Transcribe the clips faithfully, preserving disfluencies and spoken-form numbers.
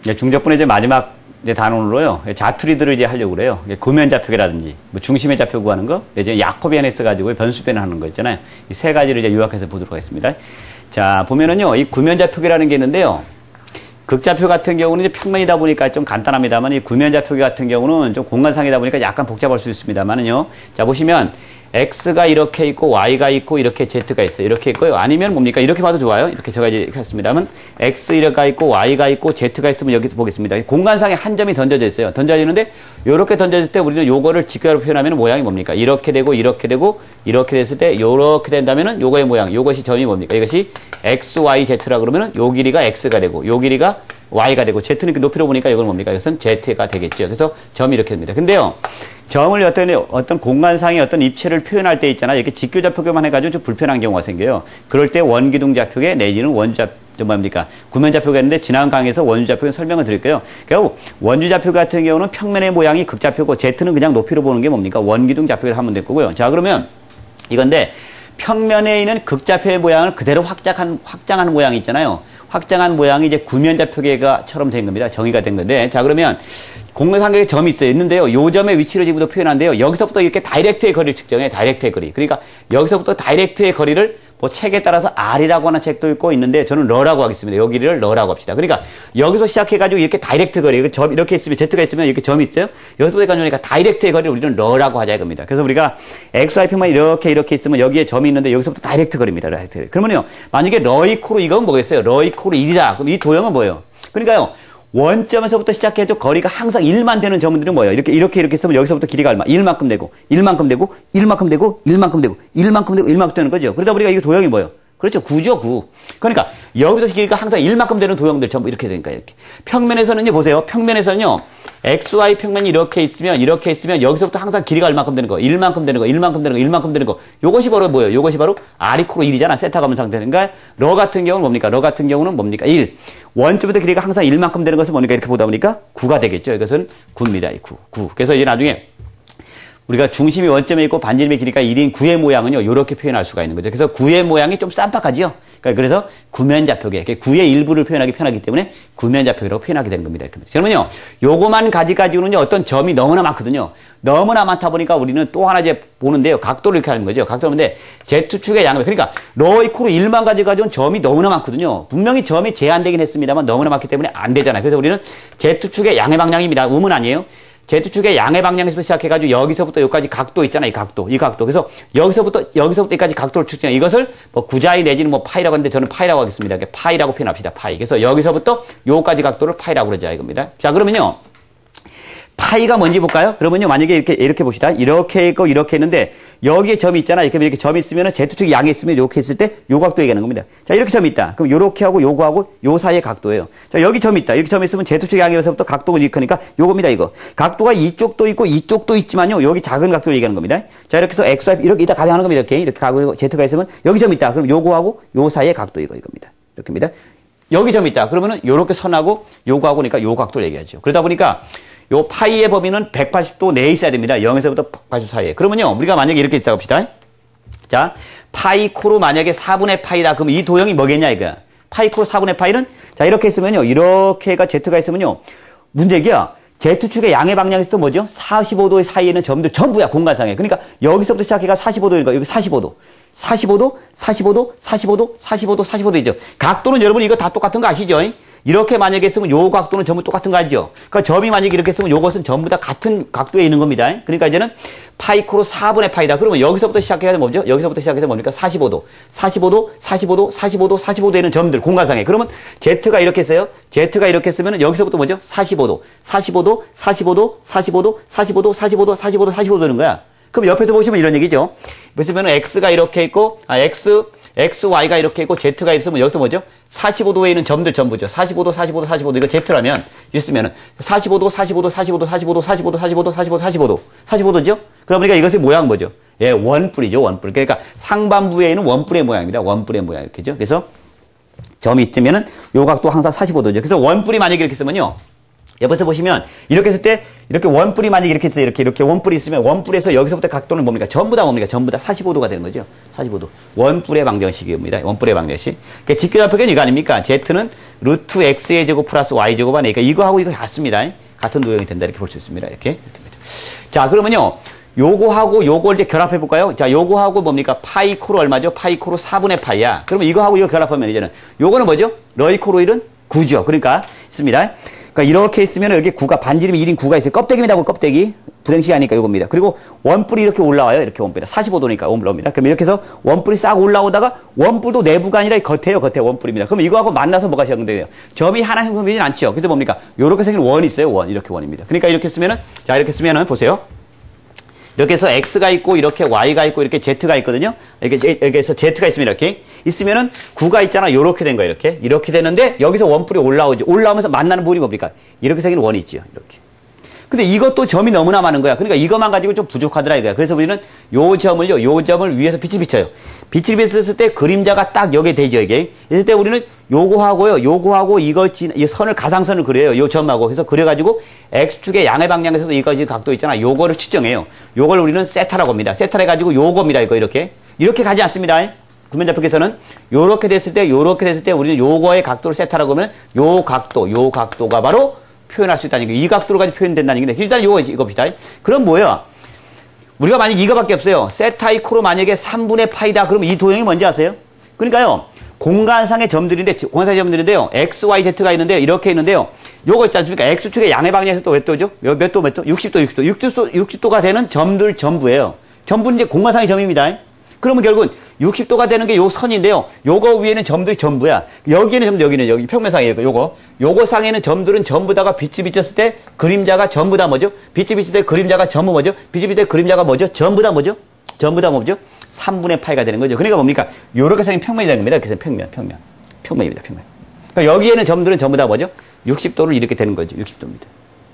중접분의 이제 마지막 이제 단원으로요, 자투리들을 이제 하려고 그래요. 구면 좌표계라든지, 뭐 중심의 좌표 구하는 거, 이제 야코비안에 써가지고 변수변을 하는 거 있잖아요. 이 세 가지를 이제 요약해서 보도록 하겠습니다. 자, 보면은요, 이 구면 좌표계라는 게 있는데요. 극좌표 같은 경우는 이제 평면이다 보니까 좀 간단합니다만, 이 구면 좌표계 같은 경우는 좀 공간상이다 보니까 약간 복잡할 수 있습니다만은요. 자, 보시면, X가 이렇게 있고, Y가 있고, 이렇게 Z가 있어요. 이렇게 있고요. 아니면 뭡니까? 이렇게 봐도 좋아요. 이렇게 제가 이제 이렇게 했습니다만, X가 있고, Y가 있고, Z가 있으면 여기서 보겠습니다. 공간상에 한 점이 던져져 있어요. 던져지는데, 요렇게 던져질 때 우리는 요거를 직각으로 표현하면 모양이 뭡니까? 이렇게 되고, 이렇게 되고, 이렇게 됐을 때, 요렇게 된다면은 요거의 모양, 요것이 점이 뭡니까? 이것이 X, Y, Z라 그러면은 요 길이가 X가 되고, 요 길이가 Y가 되고, Z는 이렇게 높이로 보니까 이건 뭡니까? 이것은 Z가 되겠죠. 그래서 점이 이렇게 됩니다. 근데요, 점을 어떤, 어떤 공간상의 어떤 입체를 표현할 때 있잖아요. 이렇게 직교좌표계만 해가지고 좀 불편한 경우가 생겨요. 그럴 때 원기둥좌표계 내지는 원좌, 좀 뭡니까? 구면좌표가 있는데 지난 강의에서 원주좌표는 설명을 드릴게요. 그리고 원주좌표 같은 경우는 평면의 모양이 극좌표고 Z는 그냥 높이로 보는 게 뭡니까? 원기둥좌표를 하면 될 거고요. 자, 그러면 이건데 평면에 있는 극좌표의 모양을 그대로 확장한, 확장한 모양이 있잖아요. 확장한 모양이 이제 구면좌표계가처럼 된 겁니다. 정의가 된 건데. 자, 그러면 공간상에 점이 있어요. 있는데요. 요 점의 위치를 지금부터 표현한데요. 여기서부터 이렇게 다이렉트의 거리를 측정해. 다이렉트의 거리. 그러니까 여기서부터 다이렉트의 거리를 뭐 책에 따라서 R이라고 하는 책도 있고 있는데 저는 러라고 하겠습니다. 여기를 러라고 합시다. 그러니까 여기서 시작해가지고 이렇게 다이렉트 거리. 점 이렇게 있으면 Z가 있으면 이렇게 점이 있어요. 여기서부터 가니까 다이렉트의 거리를 우리는 러라고 하자 이겁니다. 그래서 우리가 X, Y 평면이 이렇게 이렇게 있으면 여기에 점이 있는데 여기서부터 다이렉트 거리입니다. 다이렉트 거리. 그러면요. 만약에 러 이코로 이건 뭐겠어요? 러 이코로 일이다. 그럼 이 도형은 뭐예요? 그러니까요. 원점에서부터 시작해도 거리가 항상 일만 되는 점들은 뭐예요? 이렇게, 이렇게, 이렇게 쓰면 여기서부터 길이가 얼마? 일만큼 되고, 일만큼 되고, 일만큼 되고, 일만큼 되고, 일만큼 되고, 일만큼 되는 거죠. 그러다 보니까 이거 도형이 뭐예요? 그렇죠. 구죠, 구. 그러니까, 여기서 길이가 항상 일만큼 되는 도형들 전부 이렇게 되니까, 이렇게. 평면에서는요, 보세요. 평면에서는요, 엑스 와이 평면이 이렇게 있으면, 이렇게 있으면, 여기서부터 항상 길이가 얼마큼 되는 거, 일만큼 되는 거, 일만큼 되는 거, 일만큼 되는 거. 요것이 바로 뭐예요? 요것이 바로 R 이코로 일이잖아. 세타 가면 상태는. 그러니까, 러 같은 경우는 뭡니까? 러 같은 경우는 뭡니까? 일. 원점부터 길이가 항상 일만큼 되는 것은 뭡니까? 이렇게 보다 보니까 구가 되겠죠. 이것은 구입니다. 구. 구. 그래서 이제 나중에, 우리가 중심이 원점에 있고 반지름의 길이가 일인 구의 모양은요, 이렇게 표현할 수가 있는 거죠. 그래서 구의 모양이 좀 쌈박하지요. 그러니까 그래서 구면좌표계, 구의 일부를 표현하기 편하기 때문에 구면좌표계라고 표현하게 되는 겁니다. 그러면요, 요거만 가지가지고는요, 어떤 점이 너무나 많거든요. 너무나 많다 보니까 우리는 또 하나 이제 보는데요, 각도를 이렇게 하는 거죠. 각도를 보는데, Z축의 양면, 그러니까 러 이코로 일만 가지가지고는 점이 너무나 많거든요. 분명히 점이 제한되긴 했습니다만 너무나 많기 때문에 안 되잖아요. 그래서 우리는 Z축의 양의 방향입니다. 음은 아니에요. Z축의 양의 방향에서 시작해가지고 여기서부터 여기까지 각도 있잖아요. 이 각도. 이 각도. 그래서 여기서부터, 여기서부터 여기까지 각도를 측정해. 이것을 뭐 구자이 내지는 뭐 파이라고 하는데 저는 파이라고 하겠습니다. 파이라고 표현합시다. 파이. 그래서 여기서부터 요까지 각도를 파이라고 그러자 이겁니다. 자, 그러면요. 파이가 뭔지 볼까요? 그러면요, 만약에 이렇게, 이렇게 봅시다. 이렇게 있고, 이렇게 있는데, 여기에 점이 있잖아. 이렇게, 이렇게 점이 있으면은, Z축이 양에 있으면, 이렇게 있을 때, 요 각도 얘기하는 겁니다. 자, 이렇게 점이 있다. 그럼 요렇게 하고, 요거하고, 요 사이의 각도예요. 자, 여기 점이 있다. 이렇게 점이 있으면, Z축이 양에서부터 각도가 이렇게 하니까, 요겁니다, 이거. 각도가 이쪽도 있고, 이쪽도 있지만요, 여기 작은 각도를 얘기하는 겁니다. 자, 이렇게 해서 X, Y, 이렇게 이따 가정하는 겁니다. 이렇게. 이렇게 가고, Z가 있으면, 여기 점이 있다. 그럼 요거하고, 요 사이의 각도 이거, 이겁니다. 이렇게입니다. 여기 점이 있다. 그러면은, 요렇게 선하고, 요거하고, 그러니까 요 각도를 얘기하죠. 그러다 보니까, 요 파이의 범위는 백팔십 도 내에 있어야 됩니다. 영에서부터 백팔십 사이에. 그러면요, 우리가 만약에 이렇게 있어 봅시다. 자, 파이 코로 만약에 사분의 파이다. 그럼 이 도형이 뭐겠냐, 이거. 파이 코로 사분의 파이는, 자, 이렇게 있으면요, 이렇게가 Z가 있으면요, 무슨 얘기야? Z축의 양의 방향에서 또 뭐죠? 사십오 도 사이에 있는 점들 전부야, 공간상에. 그러니까 여기서부터 시작해가 사십오 도니까 여기 사십오 도. 사십오 도, 사십오 도, 사십오 도, 사십오 도, 사십오 도이죠. 각도는 여러분 이거 다 똑같은 거 아시죠? 이렇게 만약에 쓰면 요 각도는 전부 똑같은 거 알죠? 그러니까 점이 만약에 이렇게 쓰면 요것은 전부 다 같은 각도에 있는 겁니다. 그러니까 이제는 파이 코로 사분의 파이다. 그러면 여기서부터 시작해야 뭐죠? 여기서부터 시작해서 뭡니까? 사십오 도. 사십오 도, 사십오 도, 사십오 도, 사십오 도에 있는 점들, 공간상에. 그러면 Z가 이렇게 써요. Z가 이렇게 쓰면 여기서부터 뭐죠? 사십오 도. 사십오 도, 사십오 도, 사십오 도, 사십오 도, 사십오 도, 사십오 도, 사십오 도는 거야. 그럼 옆에서 보시면 이런 얘기죠. 보시면 X가 이렇게 있고, 아, X, X, Y가 이렇게 있고, Z가 있으면 여기서 뭐죠? 사십오 도에 있는 점들 전부죠. 사십오 도, 사십오 도, 사십오 도. 이거 Z라면, 있으면은, 사십오 도, 사십오 도, 사십오 도, 사십오 도, 사십오 도, 사십오 도, 사십오 도, 사십오 도. 사십오 도죠? 그러니까 이것의 모양 뭐죠? 예, 원뿔이죠, 원뿔. 그러니까 상반부에 있는 원뿔의 모양입니다. 원뿔의 모양, 이렇게죠. 그래서 점이 있으면은 요 각도 항상 사십오 도죠. 그래서 원뿔이 만약에 이렇게 쓰면요. 옆에서 보시면, 이렇게 했을 때, 이렇게 원뿔이 만약에 이렇게 있어요. 이렇게, 이렇게 원뿔이 있으면 원뿔에서 여기서부터 각도는 뭡니까? 전부 다 뭡니까? 전부 다 사십오 도가 되는 거죠. 사십오 도. 원뿔의 방정식입니다. 원뿔의 방정식. 그러니까 직교좌표계는 이거 아닙니까? Z는 루트 X의 제곱 플러스 Y 제곱 하니까 이거하고 이거 같습니다. 같은 도형이 된다. 이렇게 볼 수 있습니다. 이렇게. 이렇게. 자, 그러면요. 요거하고 요걸 이제 결합해 볼까요? 자, 요거하고 뭡니까? 파이 코로 얼마죠? 파이 코로 사분의 파이야. 그러면 이거하고 이거 결합하면 이제는 요거는 뭐죠? 러이 코로 일은 구죠. 그러니까 있습니다. 그러니까 이렇게 있으면 여기 구가 반지름이 일인 구가 있어요. 껍데기입니다. 껍데기. 부등식이니까 이겁니다. 그리고 원뿔이 이렇게 올라와요. 이렇게 원뿔이. 사십오 도니까 올라옵니다. 그럼 이렇게 해서 원뿔이 싹 올라오다가 원뿔도 내부가 아니라 겉에요. 겉에 원뿔입니다. 그럼 이거하고 만나서 뭐가 형성돼요? 점이 하나 형성되진 않죠. 그래서 뭡니까? 요렇게 생긴 원이 있어요. 원. 이렇게 원입니다. 그러니까 이렇게 쓰면은, 자, 이렇게 쓰면은 보세요. 이렇게 해서 X가 있고, 이렇게 Y가 있고, 이렇게 Z가 있거든요. 이렇게, 여기에서 Z가 있으면 이렇게. 있으면은 구가 있잖아. 요렇게 된 거예요. 이렇게. 이렇게 되는데, 여기서 원뿔이 올라오죠. 올라오면서 만나는 부분이 뭡니까? 이렇게 생긴 원이 있죠. 이렇게. 근데 이것도 점이 너무나 많은 거야. 그러니까 이것만 가지고 좀 부족하더라 이거야. 그래서 우리는 요 점을요, 요 점을 위에서 빛을 비춰요. 빛을 비쳤을 때 그림자가 딱 여기에 되죠, 이게. 있을 때 우리는 요거하고요, 요거하고 이거, 이 선을, 가상선을 그려요. 요 점하고. 그래서 그려가지고 X축의 양의 방향에서도 이거 지금 각도 있잖아. 요거를 측정해요. 요걸 우리는 세타라고 합니다. 세타를 해가지고 요겁니다, 이거 이렇게. 이렇게 가지 않습니다. 구면좌표에서는 요렇게 됐을 때, 요렇게 됐을 때 우리는 요거의 각도를 세타라고 하면 요 각도, 요 각도가 바로 표현할 수 있다는 게, 이 각도로 가지고 표현된다는 게, 일단 요거, 이거 봅시다. 그럼 뭐야? 우리가 만약에 이거밖에 없어요. 세타이 코로 만약에 삼분의 파이다. 그러면 이 도형이 뭔지 아세요? 그러니까요, 공간상의 점들인데, 공간상의 점들인데요, X, Y, Z가 있는데요, 이렇게 있는데요, 요거 있지 않습니까? X축의 양의 방향에서 또 몇 도죠? 몇 도, 몇 도? 육십 도, 육십 도. 육십 도, 육십 도가 되는 점들 전부예요. 전부는 이제 공간상의 점입니다. 그러면 결국은 육십 도가 되는 게 요 선인데요. 요거 위에는 점들이 전부야. 여기에는 점들, 여기는 여기 평면상이에요. 요거. 요거 상에는 점들은 전부 다가 빛이 비쳤을 때 그림자가 전부 다 뭐죠? 빛이 비칠 때 그림자가 전부 뭐죠? 빛이 비칠 때 그림자가 뭐죠? 전부 다 뭐죠? 전부 다 뭐죠? 삼분의 파이가 되는 거죠. 그러니까 뭡니까? 요렇게 생긴 평면이 되는 겁니다. 이렇게 생긴 평면, 평면. 평면입니다, 평면. 그러니까 여기에는 점들은 전부 다 뭐죠? 육십 도를 이렇게 되는 거죠. 육십 도입니다.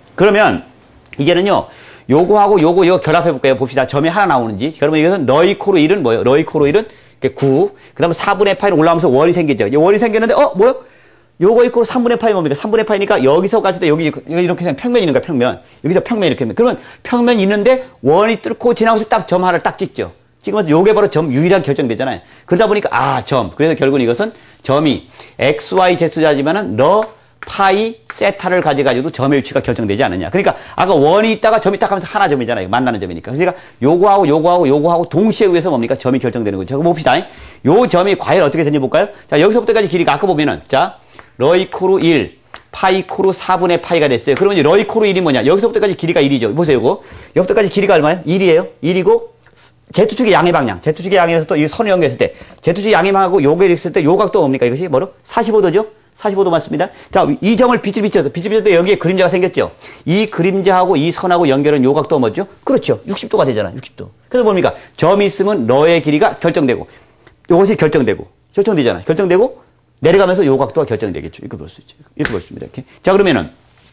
그러면 이제는요. 요거하고 요거 요거 결합해 볼까요? 봅시다. 점이 하나 나오는지. 그러면 이것은 러이 코로 일은 뭐예요? 러이 코로 일은 구. 그다음에 사분의 파이는 올라오면서 원이 생기죠. 원이 생겼는데 어 뭐요? 요거 있고 삼분의 파이 뭡니까? 삼분의 파이니까 여기서 갔을 때 여기 이렇게 생긴 평면이 있는 거야. 평면. 여기서 평면 이렇게. 그러면 평면이 있는데 원이 뚫고 지나면서 딱 점 하나를 딱 찍죠. 찍으면서 요게 바로 점 유일하게 결정되잖아요. 그러다 보니까 아 점. 그래서 결국은 이것은 점이 X, Y, Z자지만은 러 파이 세타를 가져가지고 점의 위치가 결정되지 않느냐. 그러니까 아까 원이 있다가 점이 딱 하면서 하나 점이잖아요. 만나는 점이니까. 그러니까 요거하고 요거하고 요거하고 동시에 의해서 뭡니까? 점이 결정되는 거죠. 자, 봅시다. 요 점이 과연 어떻게 되는지 볼까요? 자, 여기서부터까지 길이가 아까 보면은 자, 러이 코로 일, 파이 코로 사분의 파이가 됐어요. 그러면 이제 러이 코로 일이 뭐냐? 여기서부터까지 길이가 일이죠. 보세요, 이거. 여기서부터까지 길이가 얼마예요? 일이에요. 일이고 Z축의 양의 방향. Z축의 양에서 또 이 선을 연결했을 때 Z축의 양의 방향하고 요게 있을 때 요 각도 뭡니까? 이것이 뭐로? 사십오 도죠? 사십오 도 맞습니다. 자, 이 점을 빛을 비춰서, 빛을 비출 때 여기에 그림자가 생겼죠? 이 그림자하고 이 선하고 연결은 요 각도가 뭐죠? 그렇죠. 육십 도가 되잖아요. 육십 도. 그래서 뭡니까? 점이 있으면 러의 길이가 결정되고, 이것이 결정되고, 결정되잖아요. 결정되고, 내려가면서 요 각도가 결정되겠죠. 이렇게 볼 수 있죠. 이렇게 볼 수 있습니다. 이렇게. 자, 그러면은,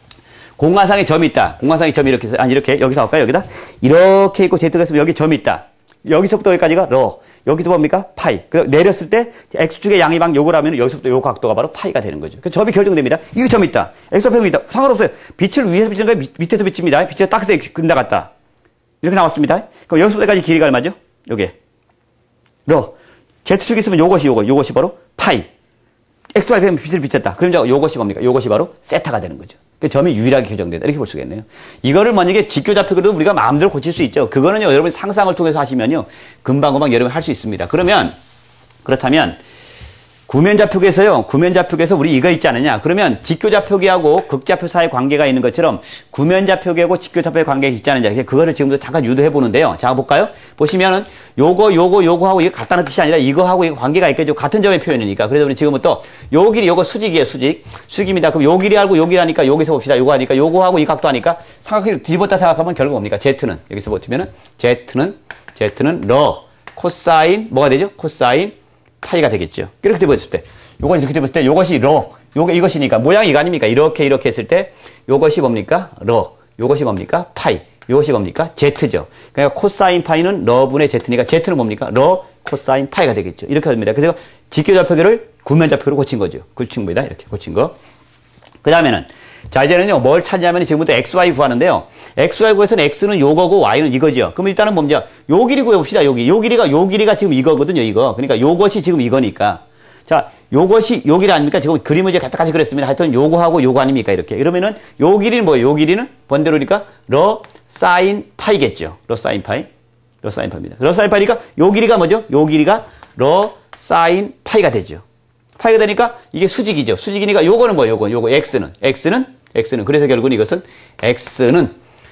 공간상에 점이 있다. 공간상에 점이 이렇게, 아니, 이렇게, 여기서 할까요? 여기다? 이렇게 있고, Z가 있으면 여기 점이 있다. 여기서부터 여기까지가 러. 여기도 뭡니까? 파이. 그리고 내렸을 때 X축의 양의 방 요걸 하면 여기서부터 요 각도가 바로 파이가 되는 거죠. 그래서 점이 결정됩니다. 이거 점이 있다. X좌표이 있다. 상관없어요. 빛을 위에서 비치는 거예요? 밑에서 비칩니다. 빛이 딱 끝나갔다. 이렇게 나왔습니다. 그럼 여기서부터까지 길이가 얼마죠? 요게. 러. Z축이 있으면 요것이 요거. 요것이 바로 파이. X좌표에 빛을 비쳤다. 그럼 요것이 뭡니까? 요것이 바로 세타가 되는 거죠. 그 점이 유일하게 결정된다. 이렇게 볼 수가 있네요. 이거를 만약에 직교좌표로도 우리가 마음대로 고칠 수 있죠. 그거는요, 여러분이 상상을 통해서 하시면요, 금방금방 여러분이 할 수 있습니다. 그러면, 그렇다면, 구면좌표계에서요, 구면좌표계에서 우리 이거 있지 않느냐. 그러면 직교좌표계하고 극좌표 사이의 관계가 있는 것처럼 구면좌표계하고 직교좌표의 관계가 있지 않느냐. 그거를 지금부터 잠깐 유도해 보는데요. 자, 볼까요? 보시면은 요거, 요거, 요거하고 이거 같다는 뜻이 아니라 이거하고 이거 관계가 있겠죠. 같은 점의 표현이니까. 그래서 우리 지금부터 요 길이, 요거 수직이에요, 수직. 수직입니다. 그럼 요 길이 알고 요 길이 하니까 여기서 봅시다. 요거 하니까 요거하고 이 각도 하니까 삼각형을 뒤집었다 생각하면 결국 뭡니까? Z는, 여기서 버티면은 Z는, Z는 러, 코사인, 뭐가 되죠? 코사인 파이가 되겠죠. 이렇게 되었을 때, 요거 이렇게 되었을 때, 요것이 러, 요거 이것이니까 모양이 이거 아닙니까? 이렇게 이렇게 했을 때, 요것이 뭡니까? 러, 요것이 뭡니까? 파이, 요것이 뭡니까? Z죠. 그러니까 코사인 파이는 러분의 Z니까 Z는 뭡니까? 러, 코사인 파이가 되겠죠. 이렇게 됩니다. 그래서 직교좌표계를 구면좌표로 고친 거죠. 고친 겁니다. 이렇게 고친 거. 그 다음에는 자, 이제는요, 뭘 찾냐면 지금부터 엑스 와이 구하는데요. 엑스 와이 구에서는 x는 요거고 y는 이거죠. 그럼 일단은 뭡니까? 요 길이 구해봅시다, 여기. 요 길이가, 요 길이가 지금 이거거든요, 이거. 그러니까 요것이 지금 이거니까. 자, 요것이 요 길이 아닙니까? 지금 그림을 이제 같이 그렸습니다. 하여튼 요거하고 요거 아닙니까? 이렇게. 이러면은 요 길이는 뭐예요? 요 길이는 번대로니까 러 사인 파이겠죠. 러 사인 파이. 러 사인 파이입니다. 러 사인 파이니까 요 길이가 뭐죠? 요 길이가 러 사인 파이가 되죠. 파이가 되니까 이게 수직이죠. 수직이니까 요거는 뭐예요? 요거, 요거 x는 x는 x는 그래서 결국은 이것은 x는